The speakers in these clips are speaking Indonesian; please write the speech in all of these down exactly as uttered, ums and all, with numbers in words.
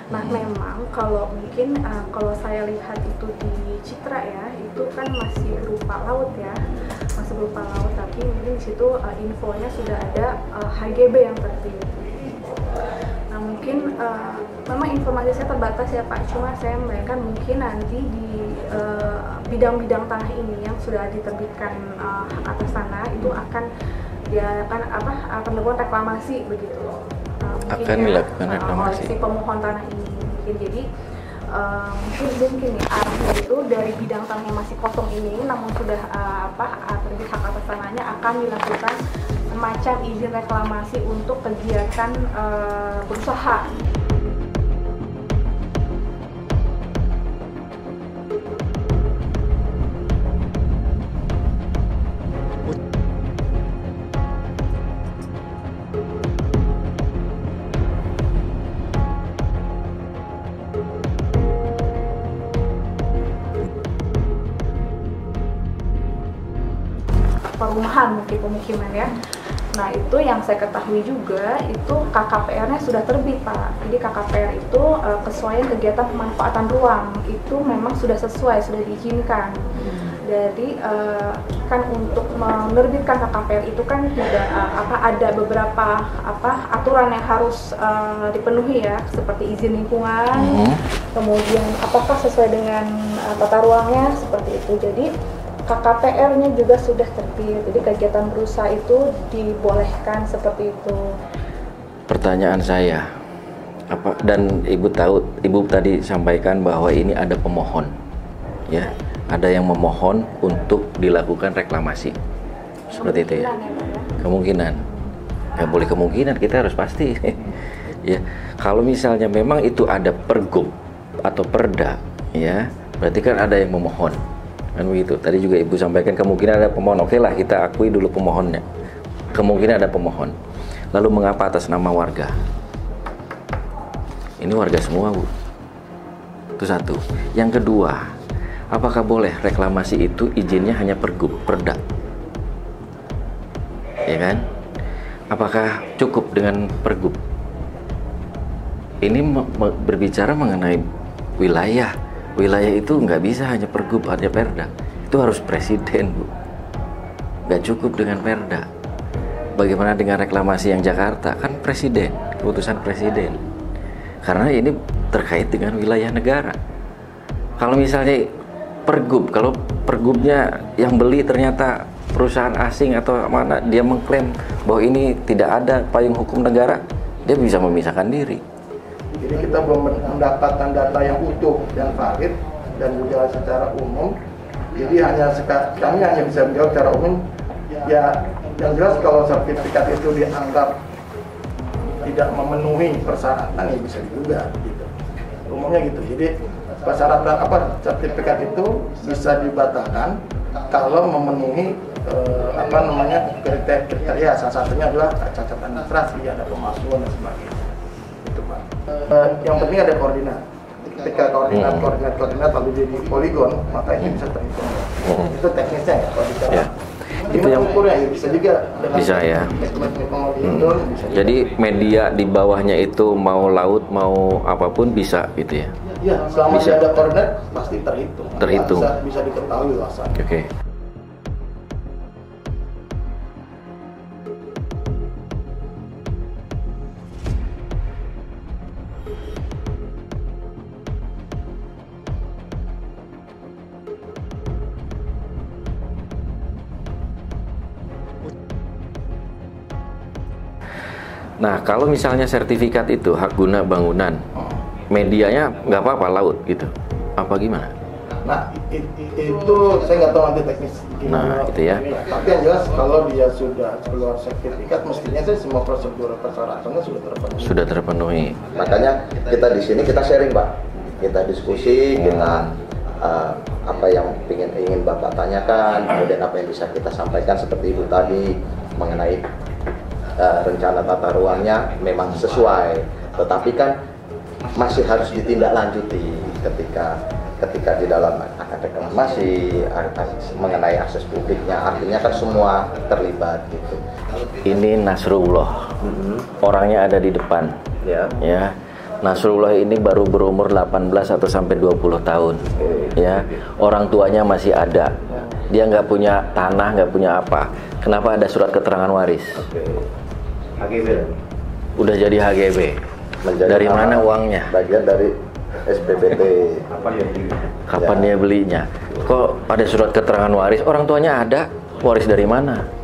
Nah memang kalau mungkin uh, kalau saya lihat itu di Citra ya, itu kan masih berupa laut ya, masih berupa laut, tapi mungkin di situ uh, infonya sudah ada uh, H G B yang terbit. Nah mungkin uh, memang informasi saya terbatas ya Pak, cuma saya membayangkan mungkin nanti di bidang-bidang uh, tanah ini yang sudah diterbitkan uh, hak atas tanah itu akan dia akan apa akan dilakukan reklamasi begitu. Uh, akan ya, dilakukan reklamasi. Uh, si pemohon tanah ini mungkin jadi uh, mungkin mungkin ya arahnya itu dari bidang tanah yang masih kosong ini, namun sudah uh, apa terbit hak atas tanahnya akan dilakukan semacam izin reklamasi untuk kegiatan uh, berusaha. Perumahan mungkin pemukiman ya. Nah itu yang saya ketahui juga itu K K P R-nya sudah terbit Pak. Jadi K K P R itu uh, kesesuaian kegiatan pemanfaatan ruang itu memang sudah sesuai, sudah diizinkan. Jadi uh, kan untuk menerbitkan K K P R itu kan tidak uh, apa ada beberapa apa aturan yang harus uh, dipenuhi ya, seperti izin lingkungan, mm-hmm. kemudian apakah sesuai dengan uh, tata ruangnya seperti itu. Jadi K K P R-nya juga sudah terbit, jadi kegiatan berusaha itu dibolehkan seperti itu. Pertanyaan saya, apa dan ibu tahu, ibu tadi sampaikan bahwa ini ada pemohon, ya, ada yang memohon untuk dilakukan reklamasi, seperti itu ya? Kemungkinan, nggak boleh kemungkinan, kita harus pasti, ya. Kalau misalnya memang itu ada pergub atau perda, ya, berarti kan ada yang memohon. Kan begitu. Tadi juga ibu sampaikan kemungkinan ada pemohon. Oke lah, kita akui dulu pemohonnya. Kemungkinan ada pemohon. Lalu mengapa atas nama warga? Ini warga semua, Bu. Itu satu. Yang kedua, apakah boleh reklamasi itu izinnya hanya pergub, perda? Ya kan? Apakah cukup dengan pergub? Ini berbicara mengenai wilayah. Wilayah itu nggak bisa hanya pergub, hanya perda. Itu harus presiden, Bu. Nggak cukup dengan perda. Bagaimana dengan reklamasi yang Jakarta? Kan presiden, keputusan presiden. Karena ini terkait dengan wilayah negara. Kalau misalnya pergub, kalau pergubnya yang beli ternyata perusahaan asing atau mana, dia mengklaim bahwa ini tidak ada payung hukum negara, dia bisa memisahkan diri. Jadi kita belum mendapatkan data yang utuh dan valid dan juga secara umum. Jadi hanya kami hanya bisa menjawab secara umum. Ya, yang jelas kalau sertifikat itu dianggap tidak memenuhi persyaratan ya bisa juga. Gitu. Umumnya gitu. Jadi persyaratan apa sertifikat itu bisa dibatalkan kalau memenuhi eh, apa namanya kriteria. Salah satunya adalah cacat administrasi, ada pemalsuan dan sebagainya. Uh, yang penting ada koordinat. Ketika koordinat, hmm. koordinat, koordinat lalu jadi poligon, maka itu bisa terhitung. Hmm. Itu teknisnya ya, kalau bicara. Ya. Itu yang ukurnya ya, bisa juga. Bisa ya. Hmm. Bisa jadi juga. Media di bawahnya itu mau laut, mau apapun bisa gitu ya? Iya, selama bisa. Ada koordinat pasti terhitung. Terhitung. Bisa, bisa diketahui luasannya. Oke. Okay. Nah, kalau misalnya sertifikat itu hak guna bangunan, medianya nggak apa-apa laut gitu, apa gimana? Nah, it, itu saya nggak tahu nanti teknis Nah, gimana. gitu ya. Tapi yang jelas kalau dia sudah keluar sertifikat, mestinya sih semua prosedur persyaratannya sudah terpenuhi. Sudah terpenuhi. Makanya kita di sini kita sharing, Pak. Kita diskusi hmm. dengan uh, apa yang ingin ingin Bapak tanyakan, kemudian apa yang bisa kita sampaikan seperti Ibu tadi mengenai Uh, rencana tata ruangnya memang sesuai, tetapi kan masih harus ditindaklanjuti ketika ketika di dalam akan reklamasi mengenai akses publiknya, artinya kan semua terlibat gitu. Ini Nasrullah, mm-hmm. orangnya ada di depan, ya, ya. Nasrullah ini baru berumur delapan belas atau sampai dua puluh tahun. Ya, orang tuanya masih ada. Dia nggak punya tanah, nggak punya apa. Kenapa ada surat keterangan waris? H G B. Udah jadi H G B. Menjadi Dari nama mana uangnya? Bagian dari S P P T. Apa dia beli? Kapan Ya. dia belinya? Kok ada surat keterangan waris? Orang tuanya ada. Waris dari mana?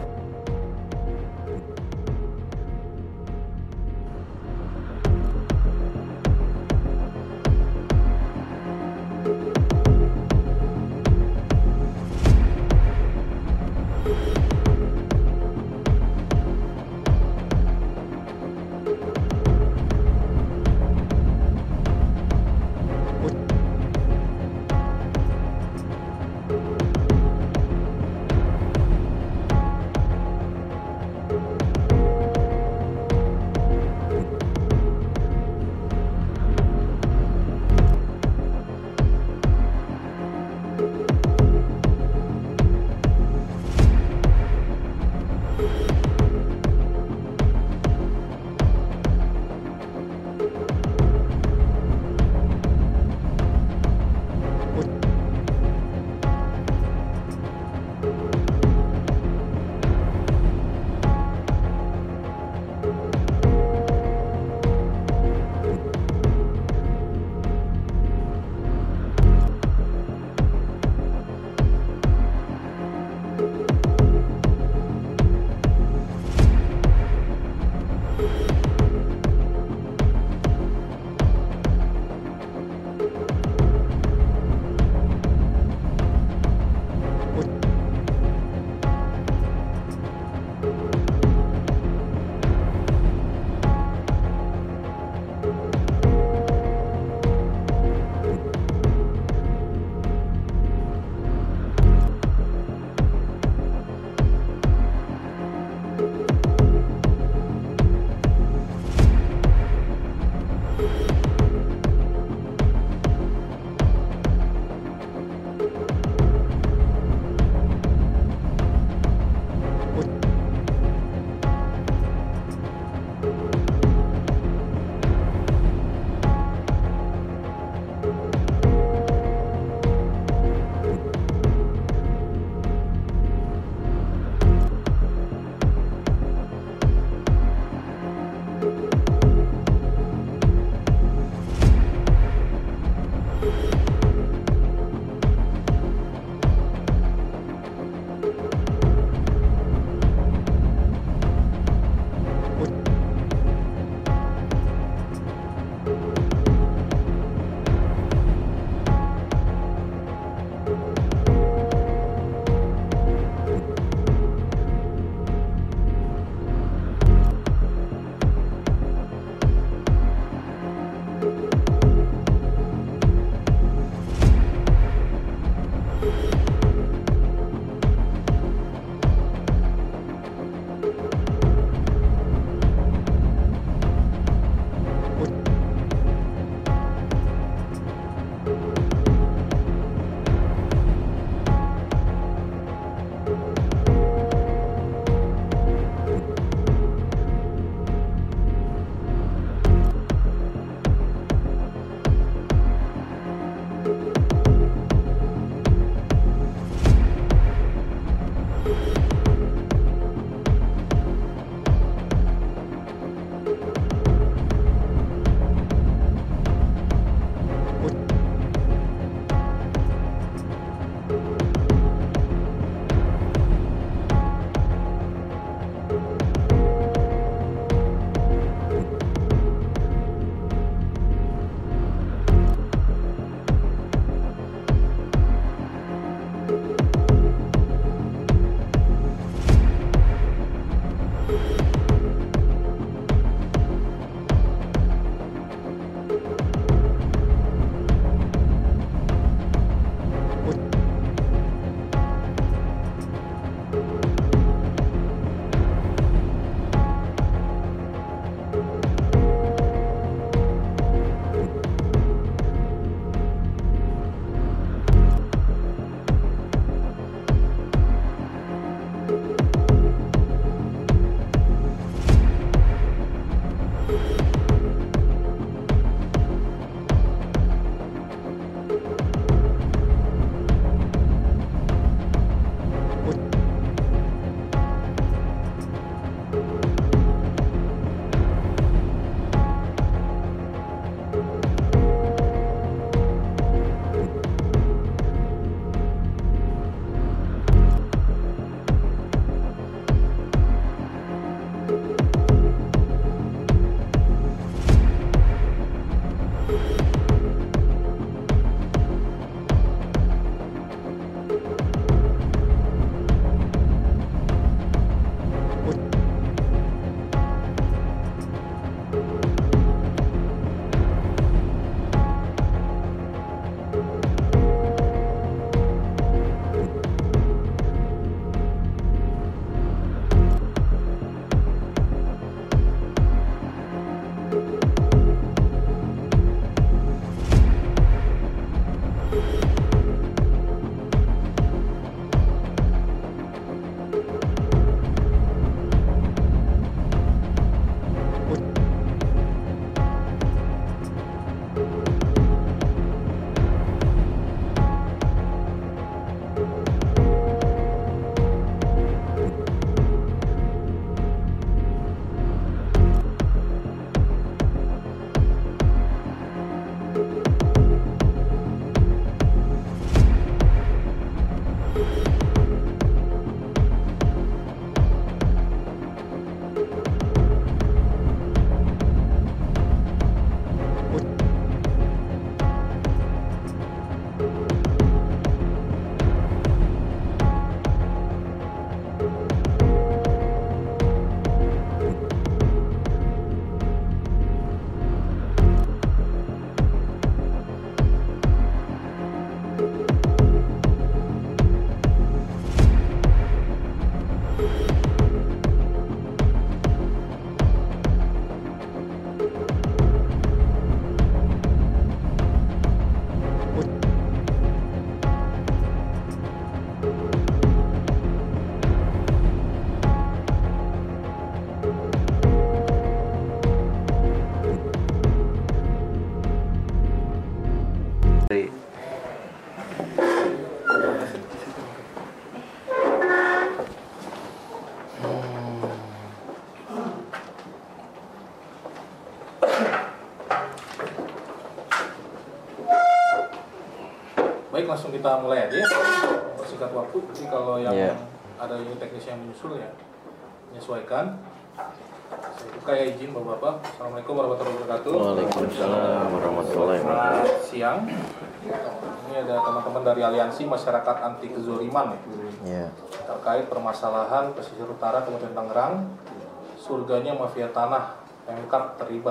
Baik, langsung kita mulai aja ya. Persingkat waktu. Jadi kalau yang yeah. ada unit teknis yang menyusul ya menyesuaikan. Saya buka ya, izin Bapak-bapak. Assalamualaikum warahmatullahi wabarakatuh. Waalaikumsalam warahmatullahi wabarakatuh. Selamat siang. Ini ada teman-teman dari Aliansi Masyarakat Anti Kezoliman ya. Yeah. Terkait permasalahan pesisir utara Kabupaten Tangerang, surganya mafia tanah, Pemkab terlibat.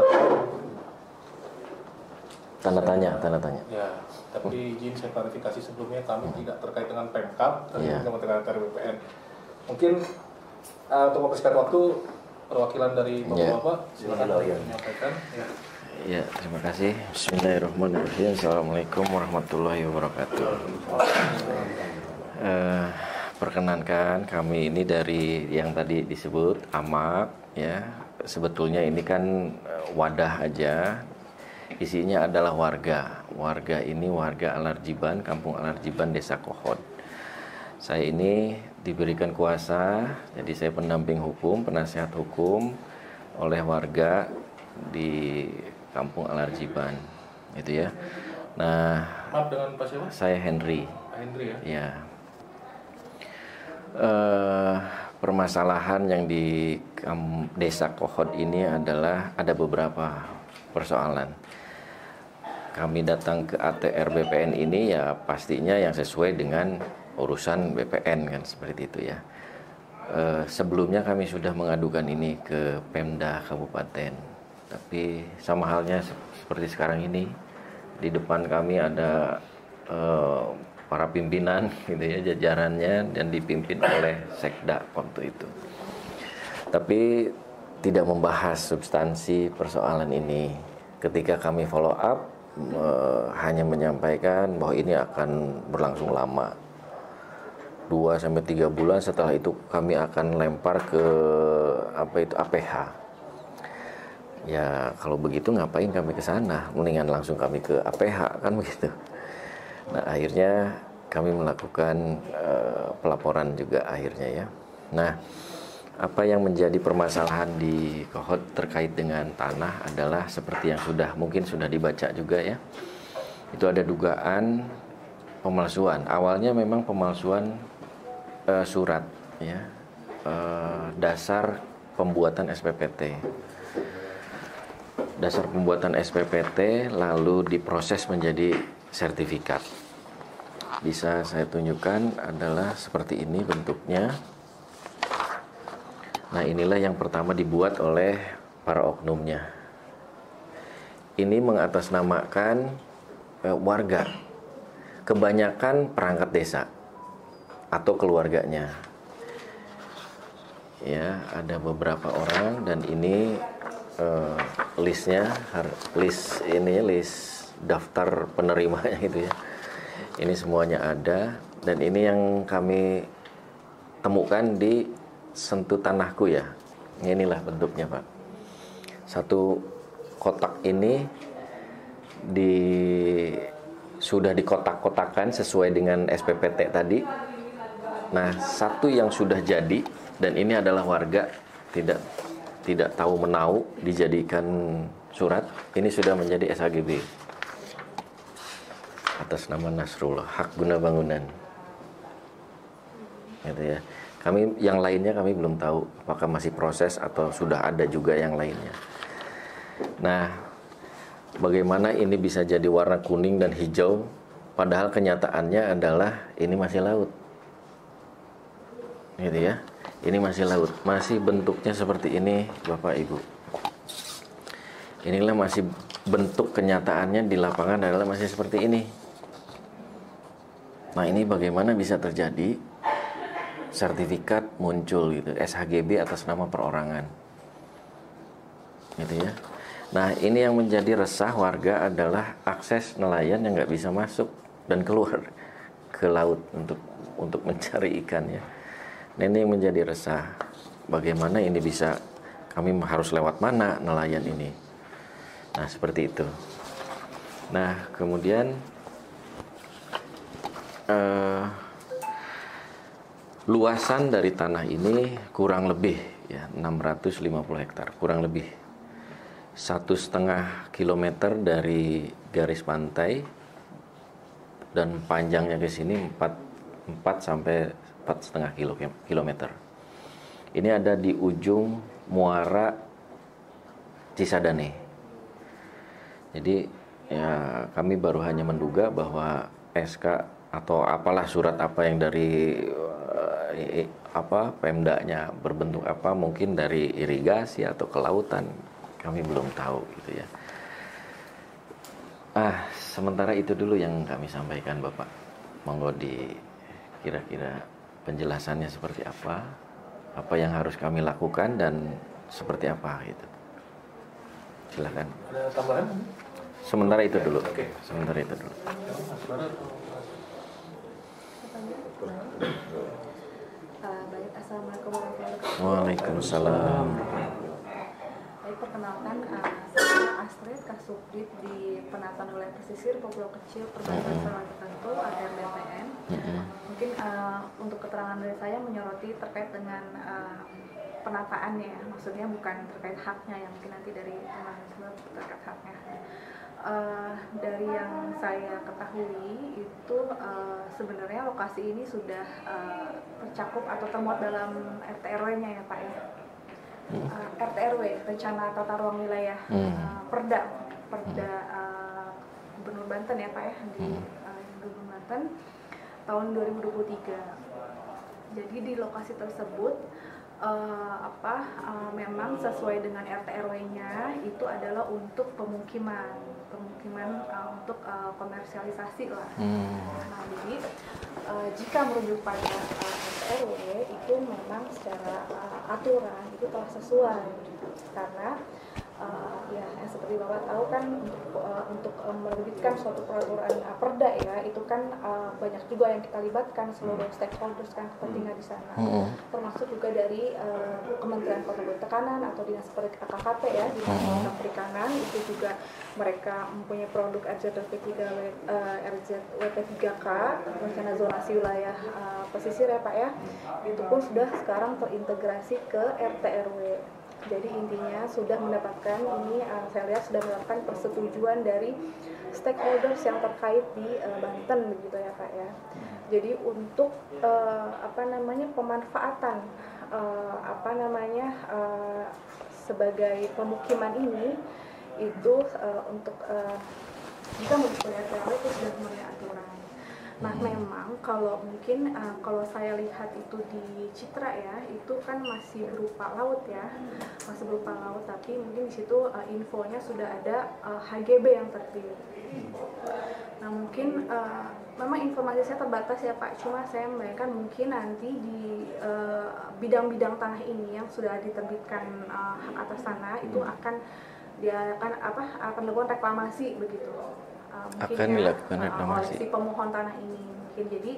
Tanda tanya, tanda tanya. Ya, tapi izin saya klarifikasi sebelumnya, kami tidak terkait dengan Pemkab, tapi Yeah. Kementerian Agama B P N. Mungkin uh, untuk mempersingkat waktu, perwakilan dari Bapak-bapak, Yeah. silakan menyampaikan. Ya. Ya, terima kasih. Bismillahirrahmanirrahim. Assalamualaikum warahmatullahi wabarakatuh. Uh, perkenankan kami ini dari yang tadi disebut A M A K ya. Sebetulnya ini kan wadah aja. Isinya adalah warga. Warga ini warga Alarjiban, Kampung Alarjiban, Desa Kohod. Saya ini diberikan kuasa, jadi saya pendamping hukum, penasihat hukum oleh warga di Kampung Alarjiban, gitu ya. Nah, Maaf, dengan Pak siapa? saya Henry. Pak Hendri ya. Ya. Eh, permasalahan yang di um, Desa Kohod ini adalah ada beberapa persoalan. Kami datang ke A T R B P N ini ya pastinya yang sesuai dengan urusan B P N kan, seperti itu ya. Eh, sebelumnya kami sudah mengadukan ini ke Pemda Kabupaten, tapi sama halnya seperti sekarang ini, di depan kami ada eh, para pimpinan gitu ya, jajarannya, dan dipimpin oleh Sekda waktu itu. Tapi tidak membahas substansi persoalan ini. Ketika kami follow up, eh, hanya menyampaikan bahwa ini akan berlangsung lama, dua sampai tiga bulan. Setelah itu kami akan lempar ke apa itu A P H. Ya kalau begitu ngapain kami ke sana? Mendingan langsung kami ke A P H kan begitu. Nah akhirnya kami melakukan uh, pelaporan juga akhirnya ya. Nah apa yang menjadi permasalahan di Kohod terkait dengan tanah adalah seperti yang sudah mungkin sudah dibaca juga ya. Itu ada dugaan pemalsuan. Awalnya memang pemalsuan uh, surat ya, uh, dasar pembuatan S P P T. Dasar pembuatan S P P T lalu diproses menjadi sertifikat. Bisa saya tunjukkan adalah seperti ini bentuknya. Nah inilah yang pertama dibuat oleh para oknumnya. Ini mengatasnamakan eh, warga, kebanyakan perangkat desa atau keluarganya. Ya ada beberapa orang, dan ini eh, listnya, list ini list daftar penerimanya gitu ya. Ini semuanya ada, dan ini yang kami temukan di Sentuh Tanahku ya. Inilah bentuknya Pak. Satu kotak ini di sudah dikotak-kotakan sesuai dengan S P P T tadi. Nah, satu yang sudah jadi, dan ini adalah warga tidak tidak tahu menau dijadikan surat. Ini sudah menjadi S H G B. Atas nama Nasrullah, hak guna bangunan, gitu ya. Kami yang lainnya kami belum tahu apakah masih proses atau sudah ada juga yang lainnya. Nah, bagaimana ini bisa jadi warna kuning dan hijau, padahal kenyataannya adalah ini masih laut, gitu ya. Ini masih laut, masih bentuknya seperti ini, Bapak Ibu. Inilah masih bentuk kenyataannya di lapangan adalah masih seperti ini. Nah ini bagaimana bisa terjadi sertifikat muncul gitu, S H G B atas nama perorangan, gitu ya. Nah ini yang menjadi resah warga adalah akses nelayan yang nggak bisa masuk dan keluar ke laut untuk untuk mencari ikan ya. Nah ini yang menjadi resah, bagaimana ini bisa, kami harus lewat mana nelayan ini. Nah seperti itu. Nah kemudian Uh, luasan dari tanah ini kurang lebih ya enam ratus lima puluh hektar, kurang lebih satu setengah kilometer dari garis pantai dan panjangnya ke sini empat sampai empat setengah kilometer. Ini ada di ujung muara Cisadane. Jadi ya kami baru hanya menduga bahwa S K atau apalah surat apa yang dari uh, apa Pemdanya berbentuk apa, mungkin dari irigasi atau kelautan, kami belum tahu gitu ya. Ah, sementara itu dulu yang kami sampaikan Bapak. Monggo di kira-kira penjelasannya seperti apa, apa yang harus kami lakukan dan seperti apa gitu. Silakan. Ada tambahan? Sementara itu dulu. Oke. Sementara itu dulu. Mas Barat. Uh, baik, assalamualaikum warahmatullahi wabarakatuh. Waalaikumsalam. Baik, perkenalkan, uh, saya Astrid, Kasubdit di Penataan Wilayah Pesisir Pulau Kecil Perbatasan Selat Tertentu A R B P N. Mm-hmm. Mungkin uh, untuk keterangan dari saya menyoroti terkait dengan uh, penataannya, ya. Maksudnya bukan terkait haknya, yang mungkin nanti dari teman-teman terkait haknya. Uh, dari yang saya ketahui itu uh, sebenarnya lokasi ini sudah uh, tercakup atau termuat dalam R T R W-nya ya Pak ya. Uh, R T R W, Rencana Tata Ruang Wilayah, uh, Perda, Perda uh, Gubernur Banten ya Pak ya, di uh, Gubernur Banten tahun dua ribu dua puluh tiga. Jadi di lokasi tersebut Uh, apa uh, memang sesuai dengan R T R W-nya itu adalah untuk pemukiman, pemukiman uh, untuk uh, komersialisasi lah. Hmm. Nah, jadi uh, jika merujuk pada uh, R T R W itu memang secara uh, aturan itu telah sesuai, karena uh, ya yang seperti Bapak tahu kan untuk uh, untuk uh, menerbitkan suatu peraturan uh, perda ya itu kan uh, banyak juga yang kita libatkan seluruh stakeholders kan kepentingan di sana, hmm. termasuk juga dari uh, Kementerian Pertanian Tekanan atau Dinas K K P ya, Dinas hmm. Perikanan, itu juga mereka mempunyai produk R Z W P tiga K, rencana zonasi wilayah uh, pesisir ya Pak ya, itu pun sudah sekarang terintegrasi ke R T R W. Jadi intinya sudah mendapatkan ini, uh, saya lihat sudah mendapatkan persetujuan dari stakeholders yang terkait di uh, Banten begitu ya Pak ya. Jadi untuk uh, apa namanya pemanfaatan uh, apa namanya uh, sebagai pemukiman ini itu uh, untuk uh, jika mengikuti R T R W itu sudah memenuhi aturan. Nah memang kalau mungkin uh, kalau saya lihat itu di Citra ya, itu kan masih berupa laut ya, masih berupa laut, tapi mungkin di situ uh, infonya sudah ada uh, H G B yang terbit. Nah mungkin uh, memang informasi saya terbatas ya Pak, cuma saya membayangkan mungkin nanti di uh, bidang-bidang tanah ini yang sudah diterbitkan uh, hak atas tanah itu akan dia akan apa akan dilakukan reklamasi begitu. Uh, akan dilakukan reklamasi uh, si pemohon tanah ini mungkin. Jadi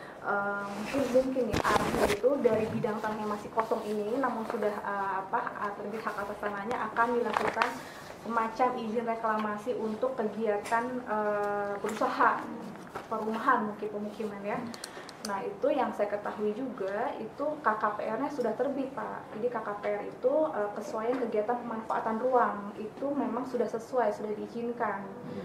uh, mungkin mungkin ya arahnya itu dari bidang tanah yang masih kosong ini namun sudah uh, apa terbit hak atas tanahnya akan dilakukan semacam izin reklamasi untuk kegiatan uh, berusaha perumahan mungkin pemukiman ya. Nah itu yang saya ketahui juga itu K K P R-nya sudah terbit Pak. Jadi K K P R itu uh, kesesuaian kegiatan pemanfaatan ruang itu memang sudah sesuai, sudah diizinkan.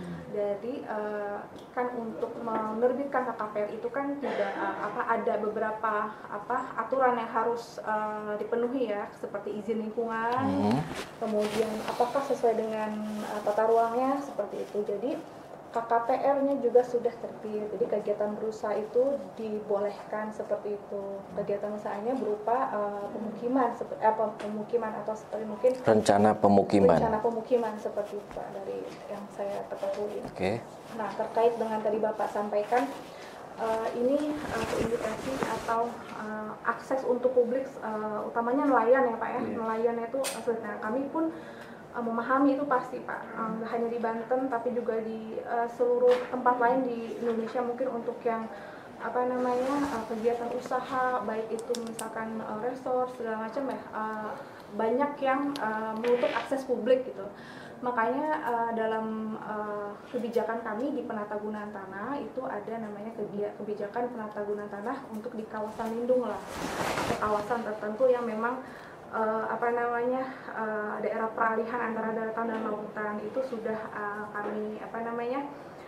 Jadi uh, kan untuk menerbitkan K K P R itu kan tidak uh, apa ada beberapa apa aturan yang harus uh, dipenuhi ya, seperti izin lingkungan, hmm. kemudian apakah sesuai dengan uh, tata ruangnya seperti itu. Jadi K K P R-nya juga sudah terbit, jadi kegiatan berusaha itu dibolehkan seperti itu. Kegiatan usahanya berupa uh, pemukiman, seperti apa pemukiman atau seperti mungkin rencana pemukiman. Rencana pemukiman seperti itu Pak, dari yang saya ketahui. Oke. Okay. Nah terkait dengan tadi Bapak sampaikan uh, ini uh, indikasi atau uh, akses untuk publik, uh, utamanya nelayan ya Pak ya, yeah. Nelayan itu nah kami pun memahami itu pasti Pak, um, hanya di Banten tapi juga di uh, seluruh tempat lain di Indonesia mungkin untuk yang apa namanya uh, kegiatan usaha baik itu misalkan uh, resort segala macam ya uh, banyak yang uh, menutup akses publik gitu. Makanya uh, dalam uh, kebijakan kami di penatagunaan tanah itu ada namanya kebijakan penatagunaan tanah untuk di kawasan lindung lah, atau kawasan tertentu yang memang Uh, apa namanya uh, daerah peralihan antara daratan dan lautan itu sudah uh, kami apa namanya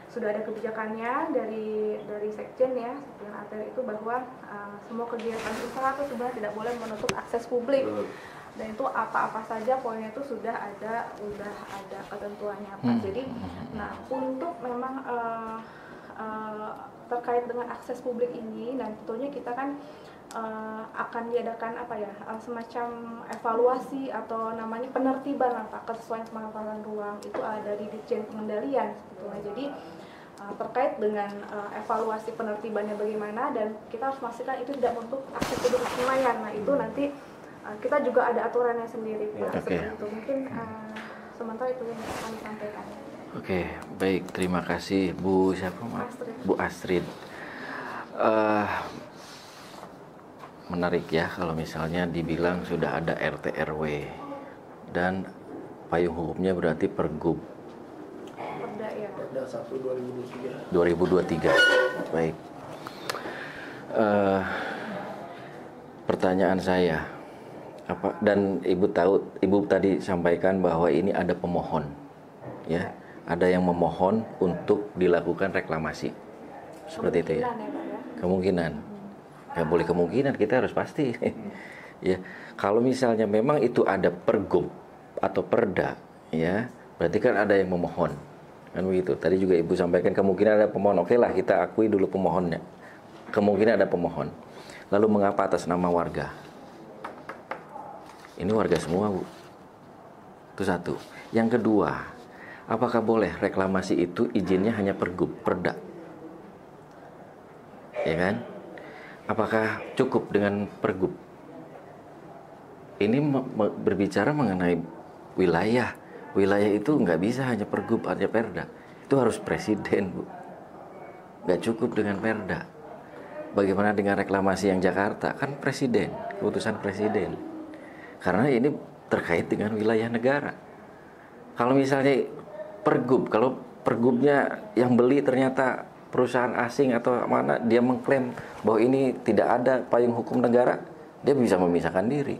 sudah ada kebijakannya dari dari Sekjen ya, Sekjen A T R itu bahwa uh, semua kegiatan usaha itu sebenarnya tidak boleh menutup akses publik. Dan itu apa-apa saja poinnya itu sudah ada sudah ada ketentuannya Pak. Hmm. Jadi nah untuk memang uh, uh, terkait dengan akses publik ini, dan tentunya kita kan uh, akan diadakan apa ya uh, semacam evaluasi atau namanya penertiban lah Pak, kesesuaian pemanfaatan ruang itu ada di Ditjen Pengendalian sebetulnya. Jadi uh, terkait dengan uh, evaluasi penertibannya bagaimana, dan kita harus memastikan itu tidak menutup akses publik nelayan. Nah itu nanti kita juga ada aturannya sendiri Pak. Oke. Okay. Itu mungkin uh, sementara itu yang kami sampaikan. Oke, okay, baik, terima kasih Bu siapa Mas? Astrid. Bu Astrid. Uh, menarik ya kalau misalnya dibilang sudah ada R T R W dan payung hukumnya berarti Pergub. Perda ya. Perda satu dua ribu dua puluh tiga. dua ribu dua puluh tiga. Baik. Uh, pertanyaan saya. Apa, dan ibu tahu, ibu tadi sampaikan bahwa ini ada pemohon, ya, ada yang memohon untuk dilakukan reklamasi, seperti itu ya, kemungkinan, nggak boleh kemungkinan, kita harus pasti, ya, kalau misalnya memang itu ada pergub atau perda, ya, berarti kan ada yang memohon, kan begitu. Tadi juga ibu sampaikan kemungkinan ada pemohon, oke lah kita akui dulu pemohonnya, kemungkinan ada pemohon, lalu mengapa atas nama warga? Ini warga semua Bu. Itu satu. Yang kedua, apakah boleh reklamasi itu izinnya hanya pergub, perda? Ya kan? Apakah cukup dengan pergub? Ini berbicara mengenai wilayah. Wilayah itu nggak bisa hanya pergub, hanya perda. Itu harus presiden Bu. Nggak cukup dengan perda. Bagaimana dengan reklamasi yang Jakarta? Kan presiden, keputusan presiden. Karena ini terkait dengan wilayah negara. Kalau misalnya pergub, kalau pergubnya yang beli ternyata perusahaan asing atau mana, dia mengklaim bahwa ini tidak ada payung hukum negara, dia bisa memisahkan diri.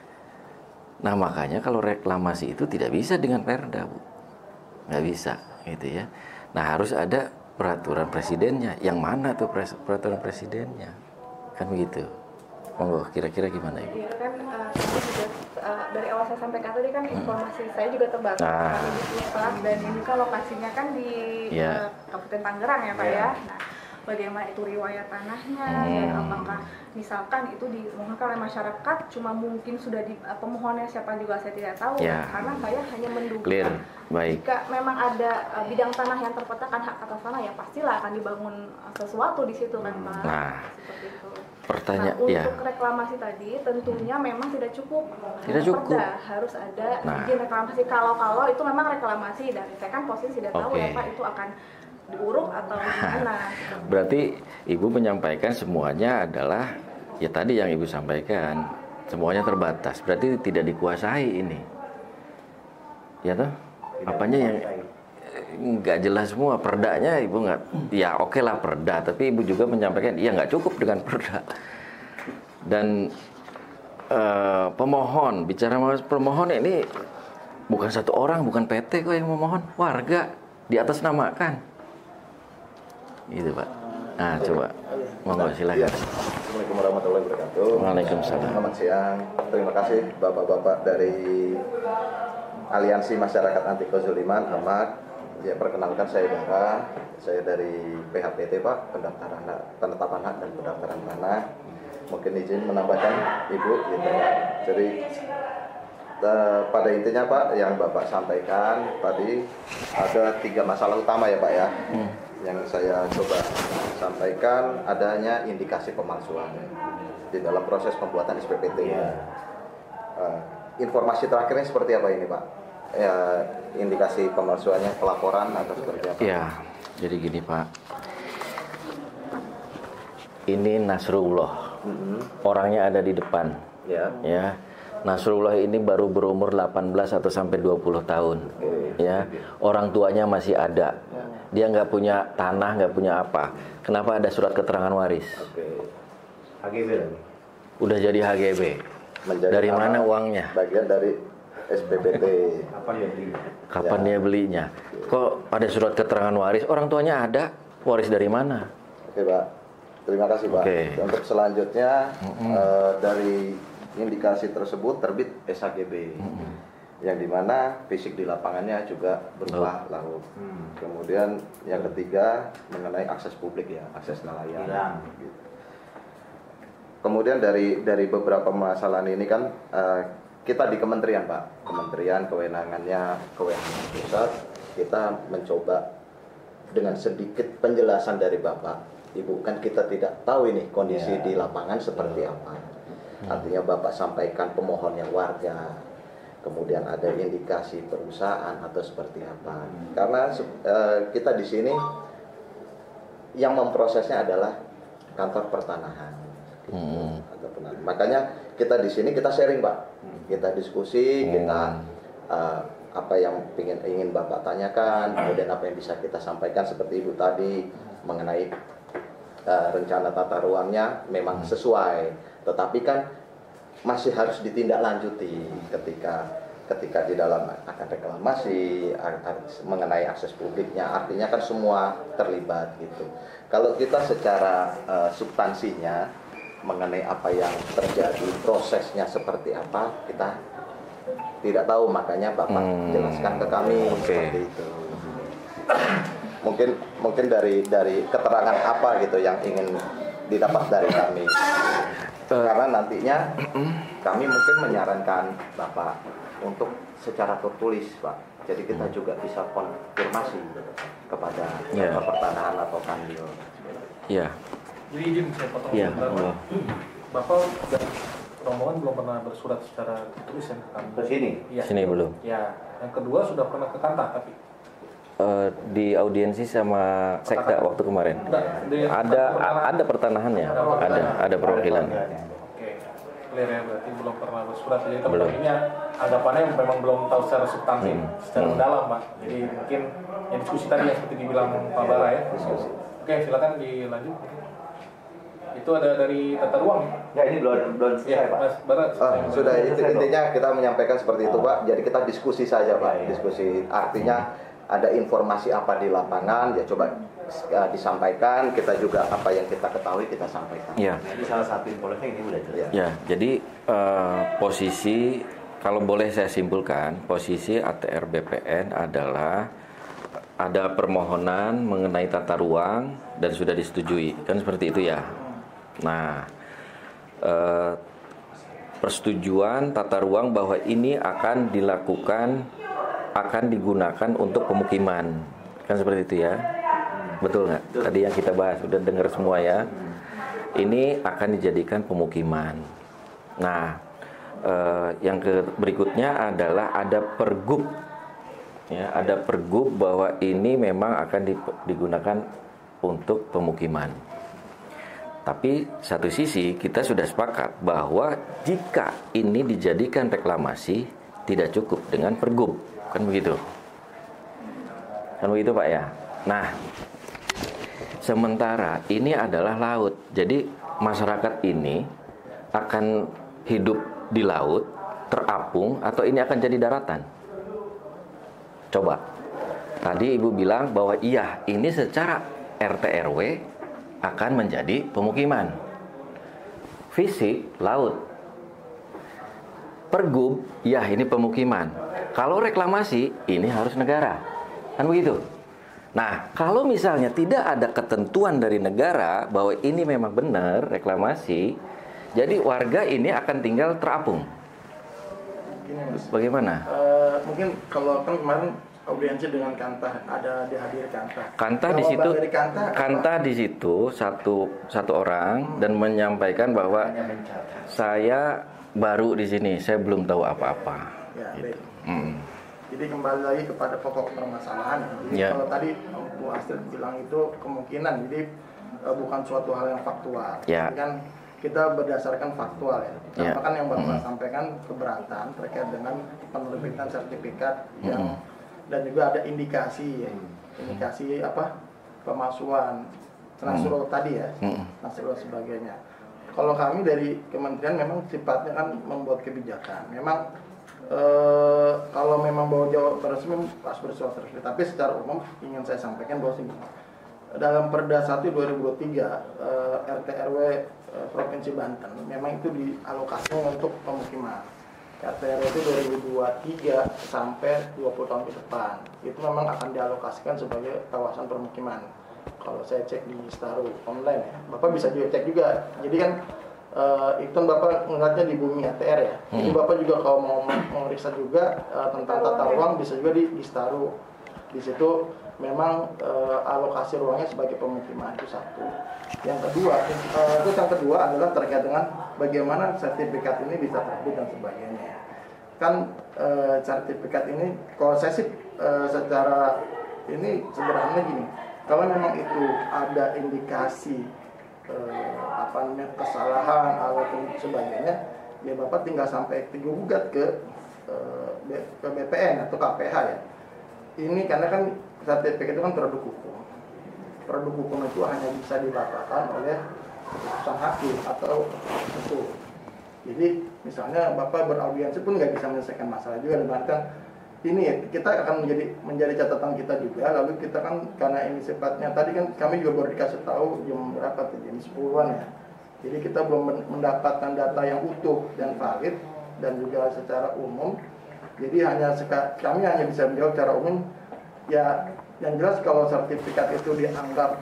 Nah makanya kalau reklamasi itu tidak bisa dengan perda Bu, nggak bisa gitu ya. Nah harus ada peraturan presidennya. Yang mana tuh peraturan presidennya? Kan begitu. Monggo, kira-kira gimana Ibu? Iya kan, uh, juga, uh, dari awal saya sampaikan tadi kan informasi hmm. saya juga terbatas nah. di Pak, dan ini kan lokasinya kan di yeah. uh, Kabupaten Tangerang ya Pak yeah. ya. Nah, bagaimana itu riwayat tanahnya hmm. dan apakah misalkan itu dimohonkan oleh masyarakat, cuma mungkin sudah di uh, pemohonnya siapa juga saya tidak tahu, yeah. karena saya hanya menduga Clear. Baik. Jika memang ada uh, bidang tanah yang terpetakan hak atas tanah ya pastilah akan dibangun uh, sesuatu di situ kan Pak. Nah. Seperti itu. Pertanyaan nah, ya. Untuk reklamasi tadi tentunya memang tidak cukup. Tidak cukup. Perda, harus ada nah. izin reklamasi. Kalau-kalau itu memang reklamasi, dan saya kan posisi tidak tahu okay. ya Pak itu akan diuruk atau gimana. Berarti Ibu menyampaikan semuanya adalah ya tadi yang Ibu sampaikan, semuanya terbatas. Berarti tidak dikuasai ini. Ya toh? Apanya yang nggak jelas semua, perdanya Ibu nggak, ya oke okay lah perda, tapi Ibu juga menyampaikan ya nggak cukup dengan perda. Dan uh, pemohon, bicara pemohon ini bukan satu orang, bukan P T kok yang memohon, warga diatasnamakan, gitu Pak. Nah coba, monggo silakan. Assalamualaikum warahmatullahi wabarakatuh. Waalaikumsalam. Selamat siang, terima kasih bapak-bapak dari Aliansi Masyarakat Anti Kezaliman Ahmad. Ya, perkenalkan saya Bara, saya dari P H P T Pak, pendaftaran penetapan hak dan pendaftaran tanah. Mungkin izin menambahkan Ibu, gitu ya. Jadi uh, pada intinya Pak, yang Bapak sampaikan tadi ada tiga masalah utama ya Pak ya, hmm. yang saya coba sampaikan adanya indikasi pemalsuan di dalam proses pembuatan S P P T. Yeah. Uh, informasi terakhirnya seperti apa ini Pak? Ya, indikasi pemalsuannya, pelaporan atau seperti apa? Ya, jadi gini Pak, ini Nasrullah, mm-hmm. orangnya ada di depan, yeah. ya. Nasrullah ini baru berumur delapan belas atau sampai dua puluh tahun, okay. ya. Orang tuanya masih ada, dia nggak punya tanah, nggak punya apa. Kenapa ada surat keterangan waris? Okay. H G B lagi. Udah jadi H G B. Menjadi dari mana uangnya? Bagian dari S P B T. Apa ya beli? Kapan Ya. dia belinya? Kok ada surat keterangan waris? Orang tuanya ada. Waris dari mana? Oke Pak, terima kasih Pak. Oke. Untuk selanjutnya eh, dari indikasi tersebut terbit S H G B, yang dimana fisik di lapangannya juga berupa laut. Hmm. Kemudian yang ketiga mengenai akses publik ya, akses nelayan. Hilang. Gitu. Kemudian dari dari beberapa permasalahan ini kan eh, kita di kementerian Pak, kementerian kewenangannya kewenangan pusat, kita mencoba dengan sedikit penjelasan dari Bapak, Ibu, kan kita tidak tahu ini kondisi Ya. di lapangan seperti apa. Artinya Bapak sampaikan pemohon yang warga, kemudian ada indikasi perusahaan atau seperti apa. Karena eh, kita di sini yang memprosesnya adalah kantor pertanahan. Hmm. Kantor pertanahan. Makanya kita di sini kita sharing Pak, kita diskusi, Hmm. kita eh, apa yang ingin ingin Bapak tanyakan, kemudian apa yang bisa kita sampaikan seperti Ibu tadi mengenai eh, rencana tata ruangnya memang sesuai, tetapi kan masih harus ditindaklanjuti ketika ketika di dalam akan reklamasi a- a- mengenai akses publiknya, artinya kan semua terlibat gitu. Kalau kita secara eh, substansinya mengenai apa yang terjadi, prosesnya seperti apa, kita tidak tahu, makanya Bapak Hmm. jelaskan ke kami Oke. seperti itu. Mungkin mungkin dari dari keterangan apa gitu yang ingin didapat dari kami. Karena nantinya kami mungkin menyarankan Bapak untuk secara tertulis Pak. Jadi kita juga bisa konfirmasi kepada Ya. Kantor Pertanahan atau Kanwil. Ya. Jadi izin saya potong Iya, sebentar, boleh. Pak. Bapak dan rombongan belum pernah bersurat secara tertulis ya ke kami. Ke sini? Iya. Sini belum. Ya. Yang kedua sudah pernah ke Kanta tapi Eh, di audiensi sama Sekda waktu kemarin. Enggak, di- Ada pertanahan. ada pertanahannya, Ada pertanahan. ada ada perwakilan. Oke, clear ya, berarti belum pernah bersurat. Jadi Belum. teman ini anggapannya memang belum tahu secara substansi, Hmm. secara Hmm. mendalam, Pak. Jadi mungkin yang diskusi tadi yang seperti dibilang Pak Bara ya. Oke, silakan dilanjut. Itu ada dari tata ruang. Ya ini belum belum Ya, selesai Pak. Mas Bara. Ah, sudah itu Selesai, intinya kita menyampaikan seperti itu Ah. Pak. Jadi kita diskusi saja Pak, Ya, ya. diskusi. Artinya ada informasi apa di lapangan ya coba uh, disampaikan. Kita juga apa yang kita ketahui kita sampaikan. Ya. Jadi salah satu informasi ini udah jelas. Ya. Ya, jadi eh, posisi kalau boleh saya simpulkan, posisi A T R B P N adalah ada permohonan mengenai tata ruang dan sudah disetujui, kan seperti itu ya. Nah, eh, persetujuan tata ruang bahwa ini akan dilakukan, akan digunakan untuk pemukiman, kan seperti itu ya. Betul nggak? Tadi yang kita bahas udah dengar semua ya. Ini akan dijadikan pemukiman. Nah, eh, yang ke berikutnya adalah ada pergub, ya, ada pergub bahwa ini memang akan di- digunakan untuk pemukiman. Tapi satu sisi kita sudah sepakat bahwa jika ini dijadikan reklamasi tidak cukup dengan pergub, kan begitu? Kan begitu Pak ya? Nah, sementara ini adalah laut, jadi masyarakat ini akan hidup di laut, terapung, atau ini akan jadi daratan? Coba. Tadi Ibu bilang bahwa iya, ini secara R T R W akan menjadi pemukiman. Fisik, laut. Pergub, ya ini pemukiman. Kalau reklamasi, ini harus negara. Kan begitu? Nah, kalau misalnya tidak ada ketentuan dari negara bahwa ini memang benar reklamasi, jadi warga ini akan tinggal terapung. Gini Mas, Bagaimana? Eh, mungkin kalau kan kemarin audiensi dengan Kanta, ada dihadir Kanta. Kanta di Jawaban situ, dari Kanta, Kanta di situ satu satu orang dan menyampaikan bahwa Hanya mencatat. saya baru di sini, saya belum tahu apa-apa. Ya, Gitu. baik. Mm. Jadi kembali lagi kepada pokok permasalahan. Jadi Ya. kalau tadi Bu Astrid bilang itu kemungkinan, jadi eh, bukan suatu hal yang faktual. Ya. Jadi kan kita berdasarkan faktual ya. Ya. Karena kan yang Bapak Mm. sampaikan keberatan terkait dengan penerbitan sertifikat yang Mm. dan juga ada indikasi ya. Indikasi apa? Pemalsuan Nasrul tadi ya. Mm. Nasrul sebagainya. Kalau kami dari kementerian memang sifatnya kan membuat kebijakan. Memang eh, kalau memang bahwa jawab resmi pas bersuara resmi, tapi secara umum ingin saya sampaikan bahwa sini dalam Perda satu dua ribu dua puluh tiga eh, R T R W eh, Provinsi Banten memang itu dialokasikan untuk pemukiman. R T R W itu dua ribu dua puluh tiga sampai dua puluh tahun ke depan itu memang akan dialokasikan sebagai kawasan permukiman. Kalau saya cek di Staru online ya, Bapak bisa juga cek juga. Jadi kan uh, itu kan Bapak ngeliatnya di Bumi A T R ya. Jadi Bapak juga kalau mau mau riset juga uh, tentang tata ruang bisa juga di, di Staru. Di situ memang uh, alokasi ruangnya sebagai pemukiman itu satu. Yang kedua, uh, itu yang kedua adalah terkait dengan bagaimana sertifikat ini bisa terbit dan sebagainya. Kan uh, sertifikat ini, kalau saya sih uh, secara ini sederhana gini. Kalau memang itu ada indikasi eh, apa namanya kesalahan ataupun sebagainya, ya Bapak tinggal sampai gugat ke eh, ke B P N atau K P H ya. Ini karena kan sertifikat itu kan produk hukum. Produk hukum itu hanya bisa dibatalkan oleh keputusan hakim atau itu. Jadi misalnya Bapak beraudiensi pun nggak bisa menyelesaikan masalah juga, dan bahkan ini ya, kita akan menjadi menjadi catatan kita juga. Lalu kita kan karena ini sifatnya tadi kan kami juga baru dikasih tahu jam berapa tuh, jam sepuluhan ya. Jadi kita belum mendapatkan data yang utuh dan valid dan juga secara umum. Jadi hanya seka, kami hanya bisa menjawab secara umum ya. Yang jelas kalau sertifikat itu dianggap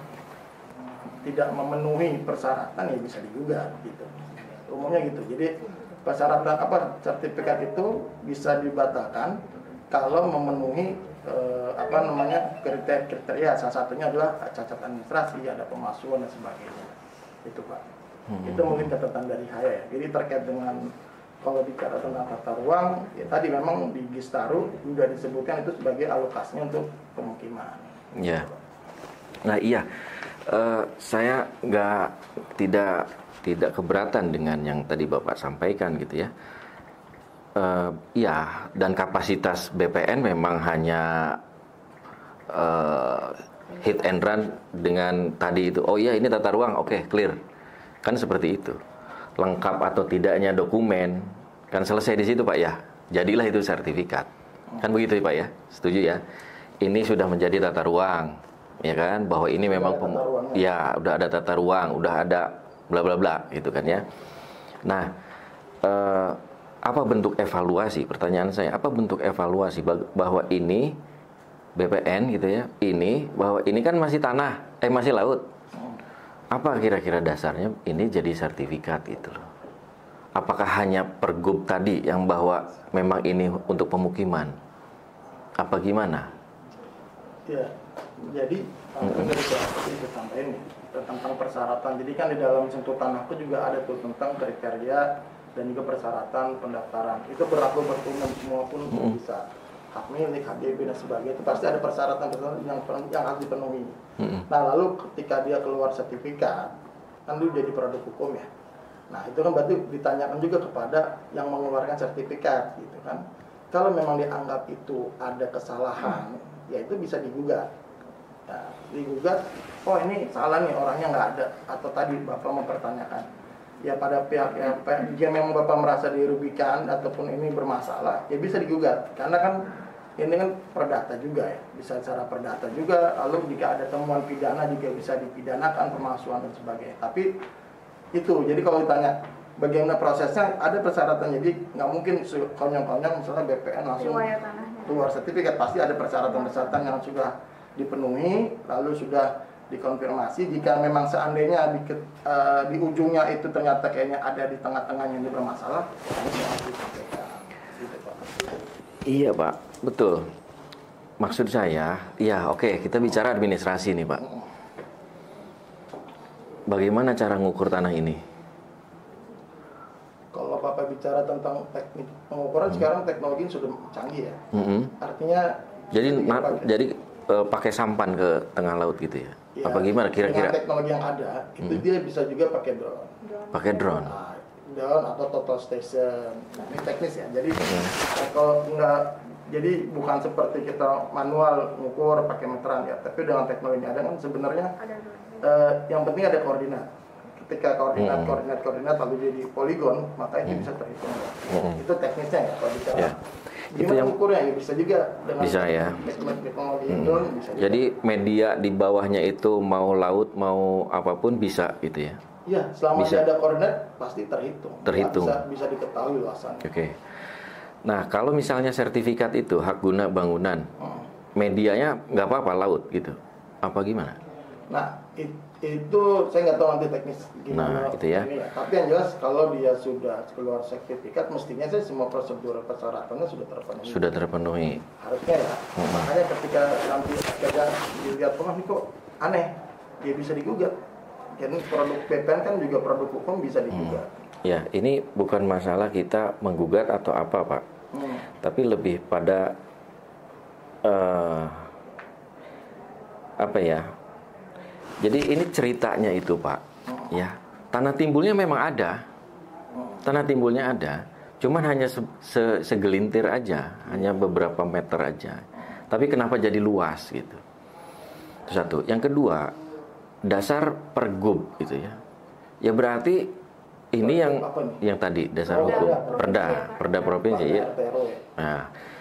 tidak memenuhi persyaratan ya bisa digugat gitu. Umumnya gitu. Jadi persyaratan apa sertifikat itu bisa dibatalkan kalau memenuhi eh, apa namanya kriteria-kriteria. Salah satunya adalah cacat administrasi, ada pemalsuan dan sebagainya. Itu Pak. Hmm. Itu mungkin catatan dari saya ya. Jadi terkait dengan kalau bicara tentang tata ruang, ya tadi memang di Gistaru juga disebutkan itu sebagai alokasinya untuk pemukiman. Ya. Nah iya, uh, saya nggak tidak tidak keberatan dengan yang tadi Bapak sampaikan gitu ya. Uh, ya, dan kapasitas B P N memang hanya uh, hit and run dengan tadi itu. Oh iya, ini tata ruang, oke, okay, clear. Kan seperti itu. Lengkap atau tidaknya dokumen, kan selesai di situ Pak ya. Jadilah itu sertifikat. Kan begitu ya Pak ya? Setuju ya? Ini sudah menjadi tata ruang, ya kan? Bahwa ini memang pem- ya udah ada tata ruang, udah ada bla bla bla gitu kan ya. Nah, uh, apa bentuk evaluasi? Pertanyaan saya, apa bentuk evaluasi bahwa ini B P N gitu ya, ini bahwa ini kan masih tanah, eh masih laut. Apa kira-kira dasarnya ini jadi sertifikat gitu loh? Apakah hanya pergub tadi yang bahwa memang ini untuk pemukiman? Apa gimana? Ya, jadi mm-hmm. dari seperti itu sampaikan tentang persyaratan. Jadi kan di dalam tuntutan aku juga ada tuh tentang kriteria dan juga persyaratan pendaftaran. Itu berlaku berumum semua pun mm-hmm. bisa hak milik, H G B dan sebagainya. Itu pasti ada persyaratan yang yang harus dipenuhi. Mm-hmm. Nah, lalu ketika dia keluar sertifikat, kan itu jadi produk hukum ya. Nah, itu kan berarti ditanyakan juga kepada yang mengeluarkan sertifikat gitu kan. Kalau memang dianggap itu ada kesalahan, ya itu bisa digugat. Nah, digugat, oh ini salah nih orangnya nggak ada, atau tadi Bapak mempertanyakan. Ya pada pihak yang jika memang Bapak merasa dirugikan ataupun ini bermasalah, ya bisa digugat. Karena kan ini kan perdata juga ya, bisa secara perdata juga. Lalu jika ada temuan pidana juga bisa dipidanakan, pemalsuan dan sebagainya. Tapi itu, jadi kalau ditanya bagaimana prosesnya, ada persyaratan. Jadi nggak mungkin konyol-konyol misalnya B P N langsung keluar sertifikat. Pasti ada persyaratan-persyaratan yang sudah dipenuhi, lalu sudah dikonfirmasi. Jika memang seandainya di, uh, di ujungnya itu ternyata kayaknya ada di tengah-tengahnya ini bermasalah, ini harus disampaikan. Gitu, Pak. Iya Pak, betul. Maksud saya, ya oke okay, kita bicara administrasi nih Pak. Bagaimana cara ngukur tanah ini? Kalau Bapak bicara tentang teknik pengukuran, hmm. sekarang teknologi sudah canggih ya. Hmm. Artinya jadi ma- jadi uh, pakai sampan ke tengah laut gitu ya? Ya, apa gimana kira-kira? Dengan teknologi yang ada, itu hmm. dia bisa juga pakai drone. Pakai drone. Nah, drone atau total station. Nah, ini teknis ya. Jadi hmm. kalau enggak, jadi bukan seperti kita manual ngukur pakai meteran ya, tapi dengan teknologi yang ada kan sebenarnya eh, yang penting ada koordinat. ketika koordinat Hmm. koordinat koordinat lalu jadi poligon, maka ini Hmm. bisa terhitung. Hmm. Itu teknisnya ya kalau bicara. Ya. Itu Gimana yang- ukurnya? Ya, bisa juga dengan Bisa ya. teknologi Hmm. drone bisa juga. Jadi media di bawahnya itu mau laut mau apapun bisa gitu ya. Iya, selama Bisa. dia ada koordinat pasti terhitung. Terhitung. Bisa, bisa diketahui luasannya. Oke. Nah, kalau misalnya sertifikat itu hak guna bangunan, Hmm. medianya nggak apa-apa laut gitu. Apa gimana? Nah, it- itu saya nggak tahu nanti teknis gimana. Nah, itu ya. ini Tapi yang jelas kalau dia sudah keluar sertifikat, mestinya sih semua prosedur persyaratannya sudah terpenuhi. Sudah terpenuhi. Harusnya ya. Hmm. Makanya ketika nanti kerja dilihat, oh ini kok aneh, dia bisa digugat. Kan produk B P N kan juga produk hukum bisa digugat. Ya, ini bukan masalah kita menggugat atau apa, Pak. Hmm. Tapi lebih pada eh, apa ya? Jadi ini ceritanya itu, Pak. Ya, tanah timbulnya memang ada. Tanah timbulnya ada. Cuman hanya se se- segelintir aja, hanya beberapa meter aja. Tapi kenapa jadi luas gitu? Itu satu. Yang kedua, dasar pergub gitu ya. Ya berarti ini yang Apa nih? yang tadi dasar Perda, hukum, provinsi perda, ya. perda provinsi ya. R T R W ya. Nah,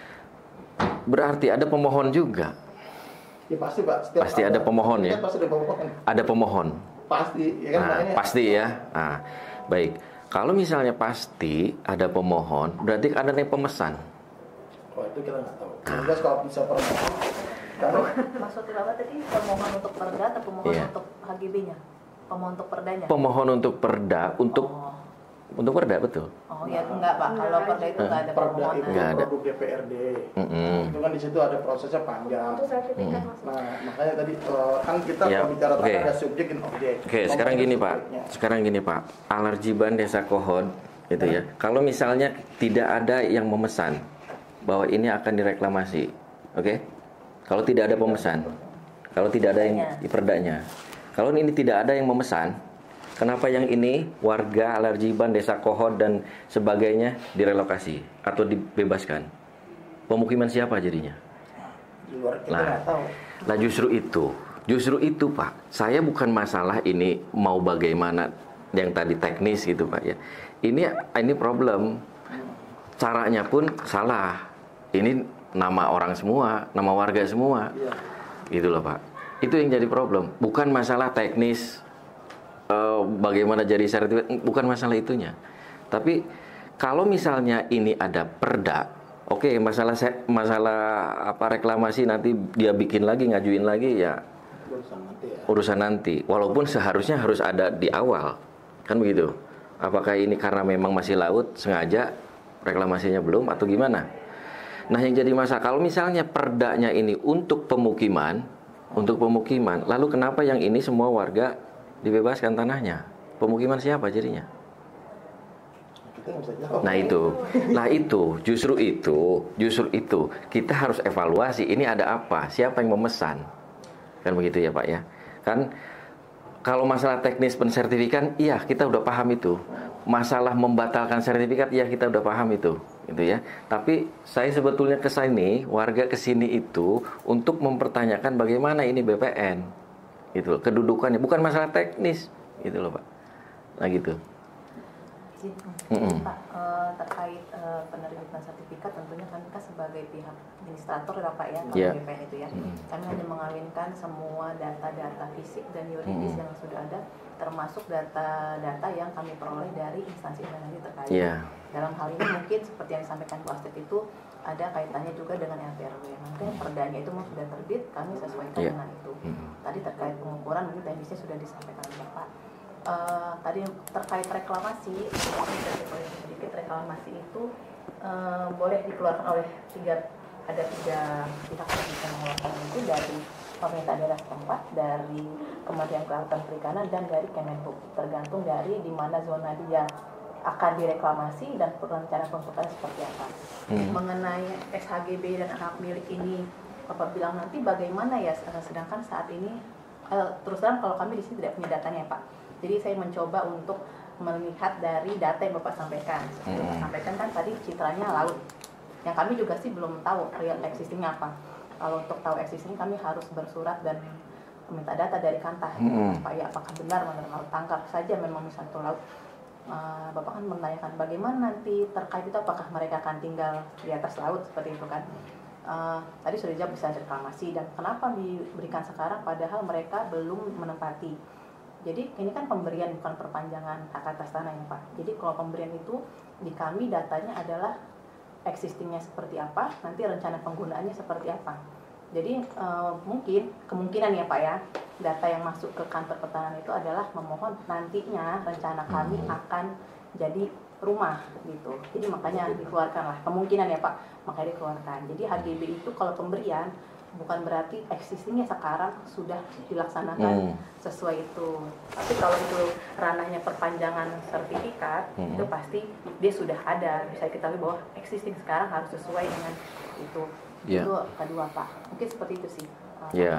berarti ada pemohon juga. Ya pasti Pak. Setiap Pasti ada pemohon ya? Pasti ada pemohon. Ada pemohon. Pasti, ya kan Nah, makanya. pasti ya. Nah, baik. Kalau misalnya pasti ada pemohon, berarti ada yang pemesan. Oh itu kita nggak tahu. Yang jelas kalau bisa permohon, karena Maksud Bapak tadi pemohon untuk perda atau pemohon Iya. untuk H G B-nya? Pemohon untuk perdanya? Pemohon untuk perda, untuk Oh, untuk perda betul. oh ya enggak Pak, kalau perda itu enggak ada perda permohonan. itu Nggak ada. produk D P R D. Mm-mm. Itu kan di situ ada prosesnya panjang. Untuk sertifikat Hmm. masuk. Nah, makanya tadi eh, kan kita Ya, kalau bicara oke. tentang ada subjek dan objek. Oke, sekarang gini Pak. Subjeknya. Sekarang gini Pak. Alerjiban Desa Kohod gitu ya. Kalau misalnya tidak ada yang memesan bahwa ini akan direklamasi. Oke? Kalau tidak ada pemesan. Kalau tidak ada yang di perdanya. Kalau ini tidak ada yang memesan, kenapa yang ini warga Alerjiban Desa Kohod dan sebagainya direlokasi atau dibebaskan? Pemukiman siapa jadinya? Di luar kita Nah, nggak tahu. Lah justru itu, justru itu Pak. Saya bukan masalah ini mau bagaimana yang tadi teknis gitu Pak ya. Ini ini problem. Caranya pun salah. Ini nama orang semua, nama warga semua. Iya. Gitu loh Pak. Itu yang jadi problem. Bukan masalah teknis eh, bagaimana jadi sertifikat, bukan masalah itunya. Tapi kalau misalnya ini ada perda, oke, masalah se- masalah apa reklamasi nanti dia bikin lagi, ngajuin lagi ya Urusan nanti ya. urusan nanti. Walaupun seharusnya harus ada di awal, kan begitu? Apakah ini karena memang masih laut sengaja reklamasinya belum atau gimana? Nah yang jadi masalah kalau misalnya perdanya ini untuk pemukiman, untuk pemukiman, lalu kenapa yang ini semua warga dibebaskan tanahnya? Pemukiman siapa jadinya? Kita nggak bisa jawab. Nah itu, lah itu, justru itu, justru itu kita harus evaluasi. Ini ada apa? Siapa yang memesan? Kan begitu ya Pak ya? Kan kalau masalah teknis pensertifikan, iya kita udah paham itu. Masalah membatalkan sertifikat, iya kita udah paham itu, gitu ya. Tapi saya sebetulnya kesini, warga kesini itu untuk mempertanyakan bagaimana ini B P N, gitu. Kedudukannya bukan masalah teknis, gitu loh Pak. Nah gitu. Mm-mm. Pak, eh, terkait eh, penerbitan sertifikat tentunya kan kita sebagai pihak administrator ya Pak ya, kalau Yeah. B P N itu ya, Mm. kami hanya mengawinkan semua data-data fisik dan yuridis Mm. yang sudah ada, termasuk data-data yang kami peroleh dari instansi-instansi terkait. Yeah. Dalam hal ini mungkin seperti yang disampaikan Bu Astrid itu ada kaitannya juga dengan R T R W. Mungkin perdanya itu memang sudah terbit, kami sesuaikan Yeah. dengan itu. Mm. Tadi terkait pengukuran mungkin teknisnya sudah disampaikan oleh Bapak. Uh, tadi terkait reklamasi, sedikit reklamasi itu uh, boleh dikeluarkan oleh tiga, ada tiga pihak yang bisa mengeluarkan itu, dari pemerintah daerah setempat, dari Kementerian Kelautan Perikanan, dan dari Kemenhub, tergantung dari di mana zona dia akan direklamasi dan perencanaan pemutaran seperti apa. Hmm. Mengenai S H G B dan hak milik ini, Bapak bilang nanti bagaimana ya, sedangkan saat ini uh, terus terang kalau kami di sini tidak punya datanya Pak. Jadi saya mencoba untuk melihat dari data yang Bapak sampaikan. Seperti Bapak sampaikan kan tadi citranya laut. Yang kami juga sih belum tahu real existingnya apa. Kalau untuk tahu existing kami harus bersurat dan meminta data dari Kantah Hmm. supaya apakah benar menerima laut tangkap saja memang satu laut. Uh, Bapak kan menanyakan bagaimana nanti terkait itu, apakah mereka akan tinggal di atas laut seperti itu kan. Uh, tadi sudah dijawab bisa reklamasi, dan kenapa diberikan sekarang padahal mereka belum menempati. Jadi ini kan pemberian bukan perpanjangan hak atas tanah ya Pak. Jadi kalau pemberian itu di kami datanya adalah existingnya seperti apa, nanti rencana penggunaannya seperti apa. Jadi uh, mungkin kemungkinan ya Pak ya, data yang masuk ke kantor pertanahan itu adalah memohon nantinya rencana kami akan jadi rumah gitu. Jadi makanya dikeluarkanlah, kemungkinan ya Pak, makanya dikeluarkan. Jadi H G B itu kalau pemberian bukan berarti existingnya sekarang sudah dilaksanakan hmm. sesuai itu. Tapi kalau itu ranahnya perpanjangan sertifikat, hmm. itu pasti dia sudah ada. Bisa kita lihat bahwa existing sekarang harus sesuai dengan itu. Yeah. Itu kedua Pak. Mungkin seperti itu sih. Ya, yeah.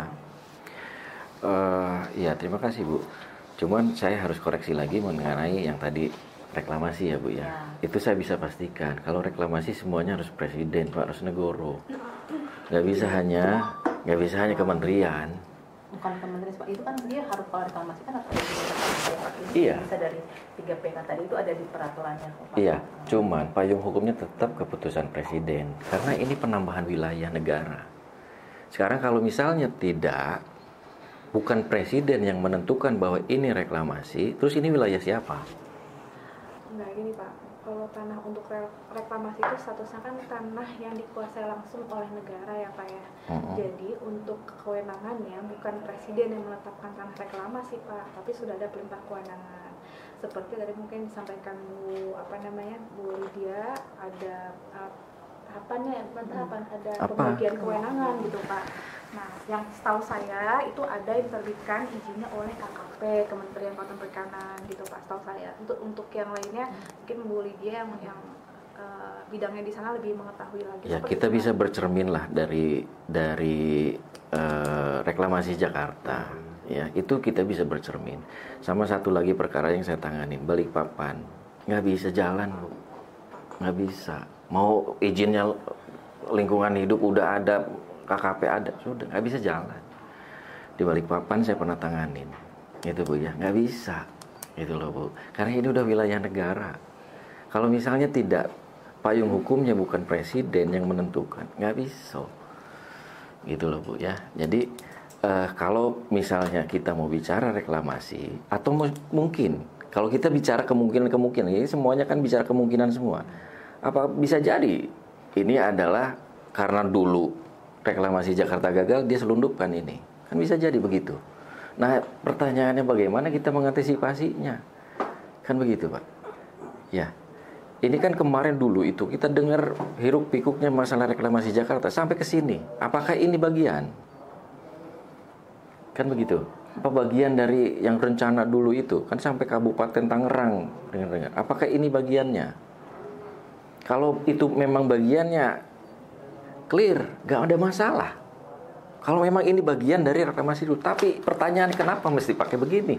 uh, ya terima kasih Bu. Cuman saya harus koreksi lagi mengenai yang tadi reklamasi ya Bu ya. Yeah. Itu saya bisa pastikan. Kalau reklamasi semuanya harus presiden, Pak, harus negoro. Nggak bisa hanya, nggak bisa hanya kementerian. Bukan kementerian Pak. Itu kan dia harus, kalau reklamasi kan harus ada di iya. Bisa dari tiga P K tadi itu ada di peraturannya Pak. Iya. Cuman payung hukumnya tetap keputusan presiden. Karena ini penambahan wilayah negara. Sekarang kalau misalnya tidak, bukan presiden yang menentukan bahwa ini reklamasi, terus ini wilayah siapa? Enggak, gini Pak, kalau tanah untuk re- reklamasi itu statusnya kan tanah yang dikuasai langsung oleh negara ya Pak ya. Mm-hmm. Jadi untuk kewenangannya bukan presiden yang menetapkan tanah reklamasi Pak, tapi sudah ada perintah kewenangan. Seperti tadi mungkin disampaikan Bu apa namanya Bu Lydia, ada uh, tahapannya, bukan tahapan, ada Apa? pembagian kewenangan gitu Pak. Nah, yang setahu saya itu ada yang terbitkan izinnya oleh K K P, Kementerian Kelautan Perikanan gitu Pak, setahu saya. Untuk untuk yang lainnya mungkin Bu Lydia yang yang uh, bidangnya di sana lebih mengetahui lagi. Ya, Seperti kita itu, bisa Pak. bercermin lah dari dari uh, reklamasi Jakarta. Ya, itu kita bisa bercermin. Sama satu lagi perkara yang saya tanganin, Balikpapan. Nggak bisa jalan, Bu. Nggak bisa. Mau izinnya lingkungan hidup udah ada, K K P ada, sudah nggak bisa jalan. Di Balikpapan saya pernah tanganin, itu Bu ya, nggak bisa, itu loh Bu. Karena ini udah wilayah negara. Kalau misalnya tidak, payung hukumnya bukan presiden yang menentukan, nggak bisa, gitu loh Bu ya. Jadi uh, kalau misalnya kita mau bicara reklamasi, atau mu- mungkin kalau kita bicara kemungkinan-kemungkinan, ini semuanya kan bicara kemungkinan semua. Apa bisa jadi ini adalah karena dulu reklamasi Jakarta gagal, dia selundupkan ini. Kan bisa jadi begitu. Nah, pertanyaannya bagaimana kita mengantisipasinya? Kan begitu, Pak. Ya. Ini kan kemarin dulu itu kita dengar hiruk pikuknya masalah reklamasi Jakarta sampai ke sini. Apakah ini bagian? Kan begitu. Apa bagian dari yang rencana dulu itu? Kan sampai Kabupaten Tangerang, dengar-dengar. Apakah ini bagiannya? Kalau itu memang bagiannya clear, gak ada masalah. Kalau memang ini bagian dari reklamasi dulu, tapi pertanyaan kenapa mesti pakai begini?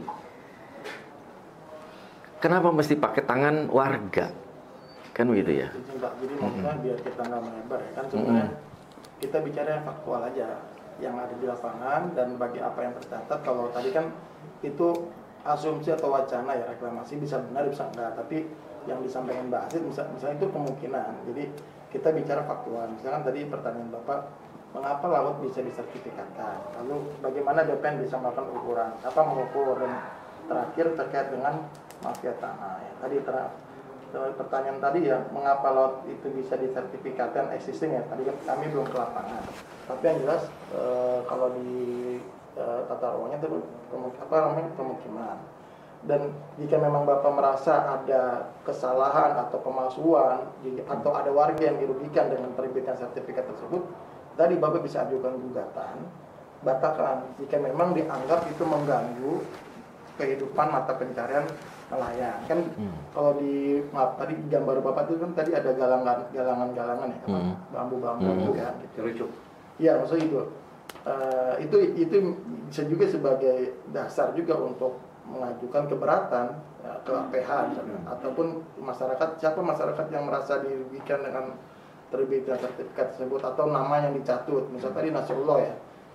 Kenapa mesti pakai tangan warga? Kan begitu ya. Jadi, Pak, jadi maksudnya mm-hmm. biar kita nggak melebar ya kan sebenarnya mm-hmm. kita bicara yang faktual aja, yang ada di lapangan dan bagi apa yang tercatat. Kalau tadi kan itu asumsi atau wacana ya, reklamasi bisa benar bisa enggak, tapi yang disampaikan Mbak Asid misalnya, misalnya itu kemungkinan. Jadi kita bicara faktual. Misalkan tadi pertanyaan Bapak, mengapa laut bisa disertifikatkan? Lalu bagaimana B P N bisa melakukan ukuran? Apa mengukur? Dan terakhir terkait dengan mafia tanah. Ya, tadi ter, pertanyaan tadi ya, mengapa laut itu bisa disertifikatkan existing ya? Tadi kami belum ke lapangan. Tapi yang jelas e, kalau di e, tata ruangnya itu apa namanya pemukiman. Dan jika memang Bapak merasa ada kesalahan atau pemalsuan atau ada warga yang dirugikan dengan terbitan sertifikat tersebut, tadi Bapak bisa ajukan gugatan, batalkan jika memang dianggap itu mengganggu kehidupan mata pencarian nelayan. Kan hmm. kalau di maaf tadi gambar Bapak itu kan tadi ada galangan galangan-galangan ya, hmm. bambu-bambu hmm. kan gitu. Iya, maksudnya itu. Uh, itu itu bisa juga sebagai dasar juga untuk mengajukan keberatan ya, ke A P H misalnya, ataupun masyarakat, siapa masyarakat yang merasa dirugikan dengan terbitnya sertifikat tersebut atau nama yang dicatut, misalnya tadi Nasrullah ya,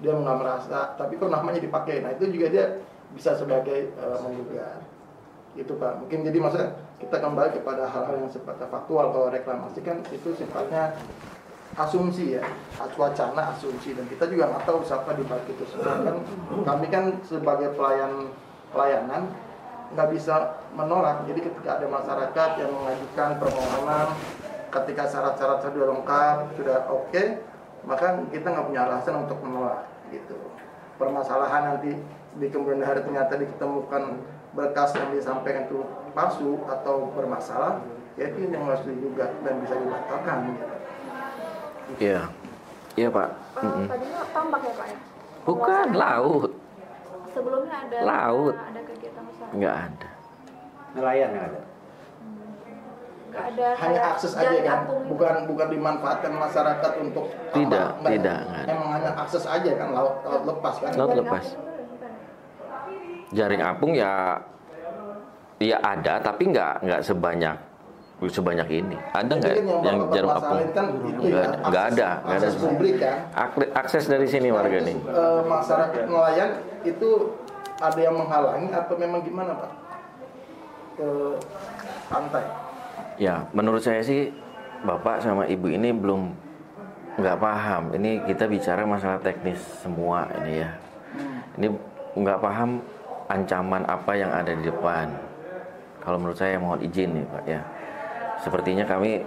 dia nggak merasa, tapi kok namanya dipakai. Nah itu juga dia bisa sebagai uh, menggugat. Itu Pak. Mungkin jadi maksudnya kita kembali kepada hal-hal yang sifatnya faktual. Kalau reklamasi kan itu sifatnya asumsi ya, wacana asumsi, dan kita juga nggak tahu siapa di balik itu. Sedangkan kami kan sebagai pelayan pelayanan nggak bisa menolak. Jadi ketika ada masyarakat yang mengajukan permohonan, ketika syarat-syarat sudah lengkap, sudah oke, okay, maka kita nggak punya alasan untuk menolak gitu. Permasalahan nanti di kemudian hari ternyata ditemukan berkas yang disampaikan itu palsu atau bermasalah, ya itu yang harus digugat dan bisa dibatalkan gitu. Iya, iya Pak. Uh, Mm-mm. Tadinya tambak ya Pak ya? Bukan, laut. Sebelumnya ada Laut. ada kegiatan usaha. Nggak ada. Nelayan yang ada. Nggak ada Hanya kayak akses aja jaring kan, apung gitu. bukan bukan dimanfaatkan masyarakat untuk Tidak, tambak, enggak. tidak, nggak ada. Emang hanya akses aja kan, laut laut lepas kan. Laut Jaring lepas. apung itu ada, bukan? Jaring apung ya, ya ada, tapi nggak nggak sebanyak sebanyak ini. Ada nggak Jadi kan yang Bapak jaring apung? permasalahin kan itu Nggak ya, ada, nggak ada, nggak ada. akses publik kan. Ak- Akses dari sini warga nih. Eh, masyarakat nelayan itu ada yang menghalangi atau memang gimana Pak ke pantai? Ya, menurut saya sih Bapak sama Ibu ini belum nggak paham. Ini kita bicara masalah teknis semua ini ya. Ini nggak paham ancaman apa yang ada di depan. Kalau menurut saya mohon izin nih Pak ya. Sepertinya kami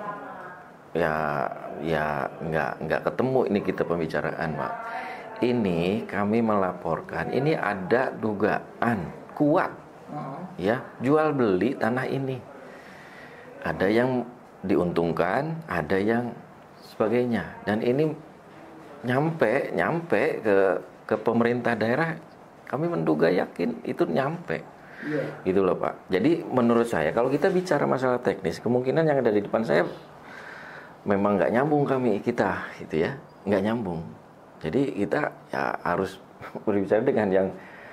ya ya nggak nggak ketemu ini kita pembicaraan Pak. Ini kami melaporkan ini ada dugaan kuat ya jual beli tanah ini. Ada yang diuntungkan, ada yang sebagainya, dan ini nyampe nyampe ke ke pemerintah daerah. Kami menduga yakin itu nyampe. Iya. Gitu loh Pak. Jadi menurut saya kalau kita bicara masalah teknis, kemungkinan yang ada di depan saya memang nggak nyambung kami kita, gitu ya, nggak nyambung. Jadi kita ya harus berbicara dengan yang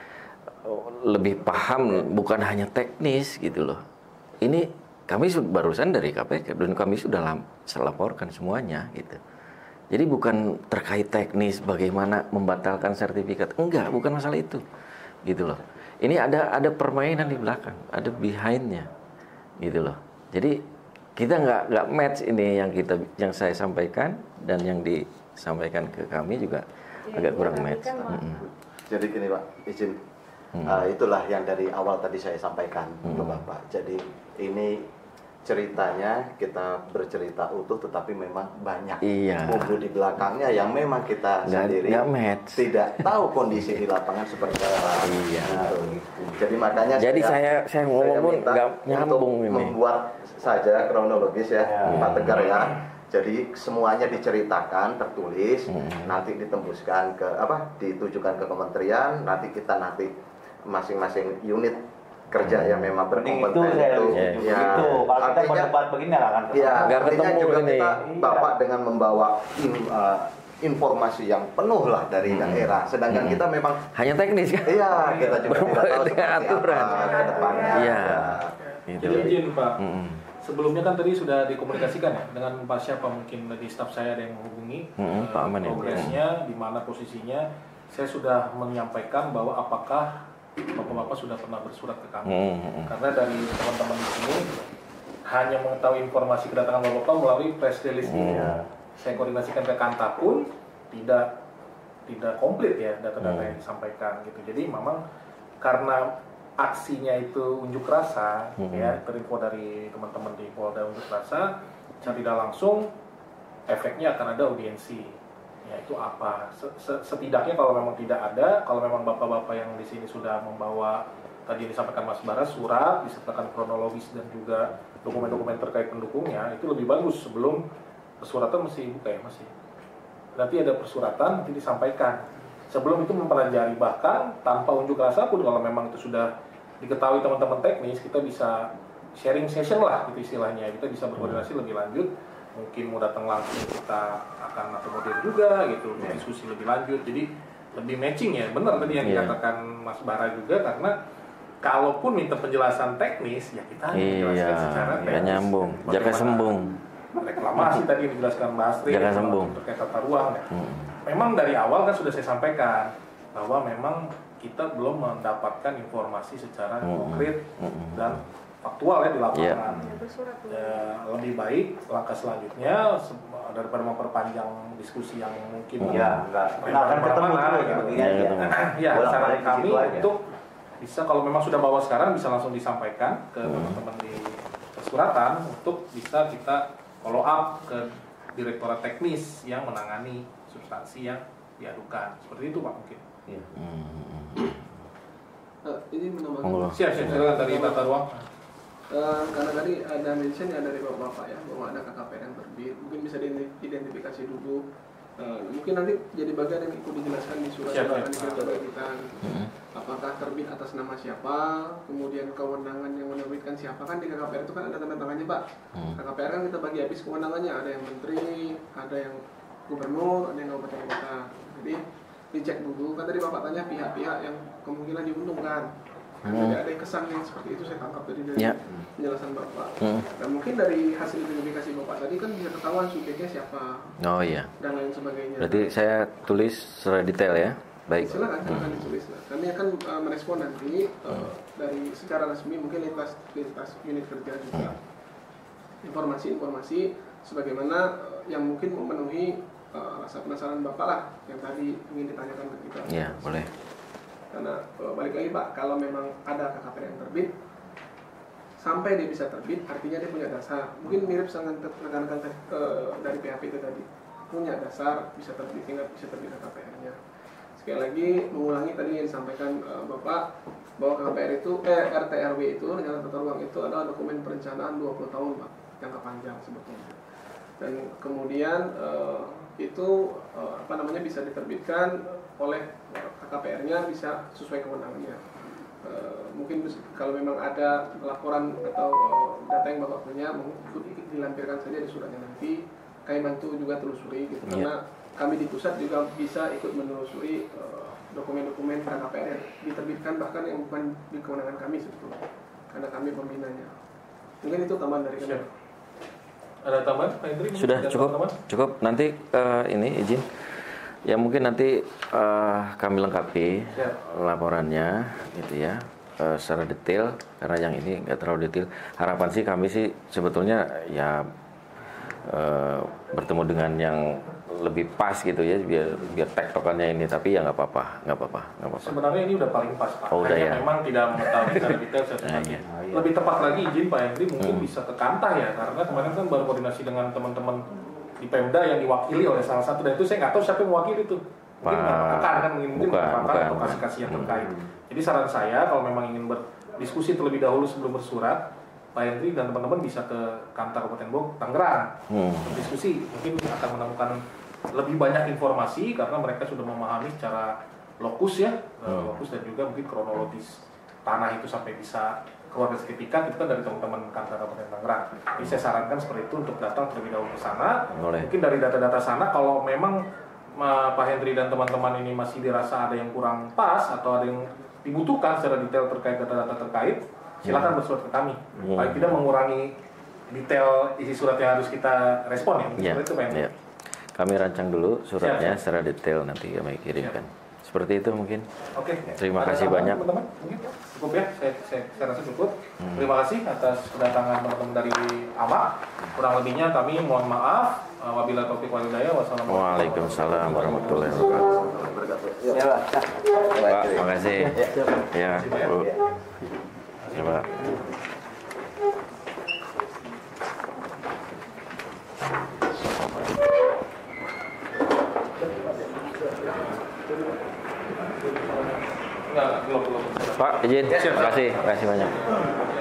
lebih paham, bukan hanya teknis gitu loh. Ini kami barusan dari K P K dan kami sudah lam, laporkan semuanya gitu. Jadi bukan terkait teknis bagaimana membatalkan sertifikat, enggak, bukan masalah itu, gitu loh. Ini ada ada permainan di belakang, ada behind-nya, gitu loh. Jadi kita nggak nggak match ini yang kita yang saya sampaikan dan yang disampaikan ke kami juga Ya, agak kurang tapi match. kan, Mm-mm. Jadi gini Pak, izin. Hmm. Uh, itulah yang dari awal tadi saya sampaikan ke Hmm. Bapak. Jadi ini ceritanya kita bercerita utuh, tetapi memang banyak Iya. bumbu di belakangnya yang memang kita Nggak- sendiri nggak match. tidak tahu kondisi di lapangan seperti apa. Iya. Gitu. Jadi makanya Jadi saya- saya ngomong pun minta nggak nyambung untuk ini. membuat saja kronologis ya, Ya. Pak Tegar ya. Jadi semuanya diceritakan, tertulis, Hmm. nanti ditembuskan ke apa? Ditujukan ke kementerian, nanti kita nanti masing-masing unit kerja yang memang Mending berkompeten itu saya itu. lebih Ya. itu. Kalau kita Artinya- berdebat begini nggak akan Ya, Nggak artinya ketemu juga ini. kita Iya. Bapak dengan membawa in- uh, informasi yang penuh lah dari Hmm. daerah. Sedangkan Hmm. kita memang Hanya teknis kan? iya kita juga tidak tahu Dengan seperti aturan. apa ke depannya. Iya. Gitu. Jadi izin Pak, Mm-mm. sebelumnya kan tadi sudah dikomunikasikan ya dengan Pak siapa, mungkin dari staf saya ada yang menghubungi Mm-mm, Pak Aman ya. progresnya, di mana posisinya. Saya sudah menyampaikan bahwa apakah Bapak-bapak sudah pernah bersurat ke kami. Mm-mm. Karena dari teman-teman di sini hanya mengetahui informasi kedatangan Bapak melalui press release ini. Mm. Saya koordinasikan ke Kanta pun tidak tidak komplit ya data-data Hmm. yang disampaikan gitu. Jadi memang karena aksinya itu unjuk rasa Hmm. ya, terinfo dari teman-teman di Polda unjuk rasa, secara tidak langsung efeknya akan ada audiensi. Ya itu apa? Setidaknya kalau memang tidak ada, kalau memang bapak-bapak yang di sini sudah membawa tadi disampaikan Mas Bara surat disertakan kronologis dan juga dokumen-dokumen terkait pendukungnya, itu lebih bagus sebelum persuratan masih buka ya masih. Nanti ada persuratan nanti disampaikan. Sebelum itu mempelajari, bahkan tanpa unjuk rasa pun kalau memang itu sudah diketahui teman-teman teknis, kita bisa sharing session lah gitu istilahnya. Kita bisa berkoordinasi lebih lanjut. Mungkin mau datang langsung kita akan akomodir juga gitu, diskusi lebih lanjut. Jadi lebih matching ya. Benar tadi yang Yeah. dikatakan Mas Bara juga, karena kalaupun minta penjelasan teknis ya kita menjelaskan Iya, secara teknis. nggak nyambung. Jaka Bagaimana sembung. reklamasi tadi yang dijelaskan Mbak Astrid Jaka sembung. terkait tata ruang ya. Hmm. memang dari awal kan sudah saya sampaikan bahwa memang kita belum mendapatkan informasi secara Mm-hmm. konkret Mm-hmm. dan faktual ya di lapangan. Ya, bersurat dulu. Ya, lebih baik langkah selanjutnya se- daripada memperpanjang diskusi yang mungkin Ya, nggak nggak akan ketemu kemana-mana, tuh gitu. begini Ya, aja. ketemu. Ya, Bolak-balik saran di kami situ aja. untuk bisa kalau memang sudah bawa sekarang bisa langsung disampaikan ke teman-teman di persuratan untuk bisa kita follow up ke direktorat teknis yang menangani substansi yang diadukan. Seperti itu Pak mungkin. Iya. Nah, ini menambahkan Monggo. Siap, siap, silakan dari tata ruang. Eh, karena tadi ada mention ya dari bapak-bapak ya bahwa ada K K P R yang terbit, mungkin bisa diidentifikasi dulu. Eh, mungkin nanti jadi bagian yang ikut dijelaskan di surat-surat yang Siap, kita berikan. Apakah terbit atas nama siapa, kemudian kewenangan yang menerbitkan siapa, kan di K K P R itu kan ada tanda tangannya Pak. K K P R kan kita bagi habis kewenangannya, ada yang menteri, ada yang gubernur, ada yang kabupaten kota. Jadi dicek dulu, kan tadi bapak tanya pihak-pihak yang kemungkinan diuntungkan. Kan Hmm. tidak ada yang kesan yang seperti itu saya tangkap dari dari Ya. penjelasan bapak. Hmm. Dan mungkin dari hasil identifikasi bapak tadi kan bisa ketahuan subjeknya siapa Oh iya. dan lain sebagainya. Berarti saya tulis secara detail ya. Baik. Silakan, silakan ditulis. Nah, kami akan uh, merespon nanti uh, dari secara resmi mungkin lintas lintas unit kerja juga informasi-informasi sebagaimana uh, yang mungkin memenuhi uh, rasa penasaran bapak lah yang tadi ingin ditanyakan ke kita. Ya, boleh. Karena uh, balik lagi Pak, kalau memang ada K K P R yang terbit, sampai dia bisa terbit, artinya dia punya dasar. Mungkin mirip dengan rekan-rekan uh, dari P H P itu tadi, punya dasar bisa terbit, tinggal bisa terbit K K P R-nya. Sekali lagi mengulangi tadi yang disampaikan uh, Bapak bahwa K K P R itu, eh R T R W itu, rencana tata ruang itu adalah dokumen perencanaan dua puluh tahun Pak, jangka panjang sebetulnya. Dan kemudian uh, itu uh, apa namanya bisa diterbitkan oleh K K P R-nya bisa sesuai kewenangannya. Uh, mungkin kalau memang ada laporan atau uh, data yang Bapak punya, mungkin dilampirkan saja di suratnya nanti. Kami bantu juga telusuri gitu, Yeah. karena kami di pusat juga bisa ikut menelusuri uh, dokumen-dokumen K K P R yang diterbitkan bahkan yang bukan di kewenangan kami sebetulnya, karena kami pembinanya. Mungkin itu tambahan dari kami. Siap. Ada tambahan Pak Hendri? Sudah Ada cukup. teman-teman? Cukup. Nanti eh, ini izin. Ya mungkin nanti eh, kami lengkapi Siap. laporannya gitu ya. eh, secara detail karena yang ini nggak terlalu detail. Harapan sih kami sih sebetulnya ya eh, bertemu dengan yang lebih pas gitu ya biar biar tektokannya ini, tapi ya nggak apa-apa, nggak apa-apa, nggak apa-apa. Sebenarnya ini udah paling pas Pak. Oh, udah Hanya ya. memang tidak mengetahui secara detail saya Nah, iya. Lebih tepat lagi izin Pak Hendri mungkin Hmm. bisa ke Kantah ya, karena kemarin kan baru koordinasi dengan teman-teman di Pemda yang diwakili oleh salah satu, dan itu saya nggak tahu siapa yang mewakili itu. Mungkin Pak- dengan pakar kan, mungkin mungkin bukan, pakar bukan, atau bukan. kasih-kasih yang terkait. Jadi saran saya kalau memang ingin berdiskusi terlebih dahulu sebelum bersurat, Pak Hendri dan teman-teman bisa ke Kantah Kabupaten Bogor, Tangerang, Hmm. berdiskusi. Mungkin akan menemukan lebih banyak informasi karena mereka sudah memahami secara lokus ya, Hmm. lokus dan juga mungkin kronologis tanah itu sampai bisa keluar dari sertifikat itu kan dari teman-teman Kantor Kabupaten Tangerang. Jadi saya sarankan seperti itu untuk datang terlebih dahulu ke sana. Boleh. Mungkin dari data-data sana kalau memang Ma, Pak Hendri dan teman-teman ini masih dirasa ada yang kurang pas atau ada yang dibutuhkan secara detail terkait data-data terkait, silakan bersurat ke kami. Hmm. Paling tidak mengurangi detail isi surat yang harus kita respon ya. Ya, Seperti itu Pak Hendri. ya. Kami rancang dulu suratnya Siap, siap. secara detail nanti kami kirimkan. Seperti itu mungkin. Oke. Terima Ada kasih tambahan, banyak. teman-teman. Mungkin cukup ya. Saya, saya, saya rasa cukup. Terima kasih atas kedatangan teman-teman dari A M A. Kurang lebihnya kami mohon maaf. Wabillahi taufiq wal hidayah. Wassalamualaikum Waalaikumsalam warahmatullahi wabarakatuh. Ya, Pak. Pak, makasih. Ya, Bu. Ya, Pak. Enggak, belum belum. Pak, izin. Makasih, makasih banyak.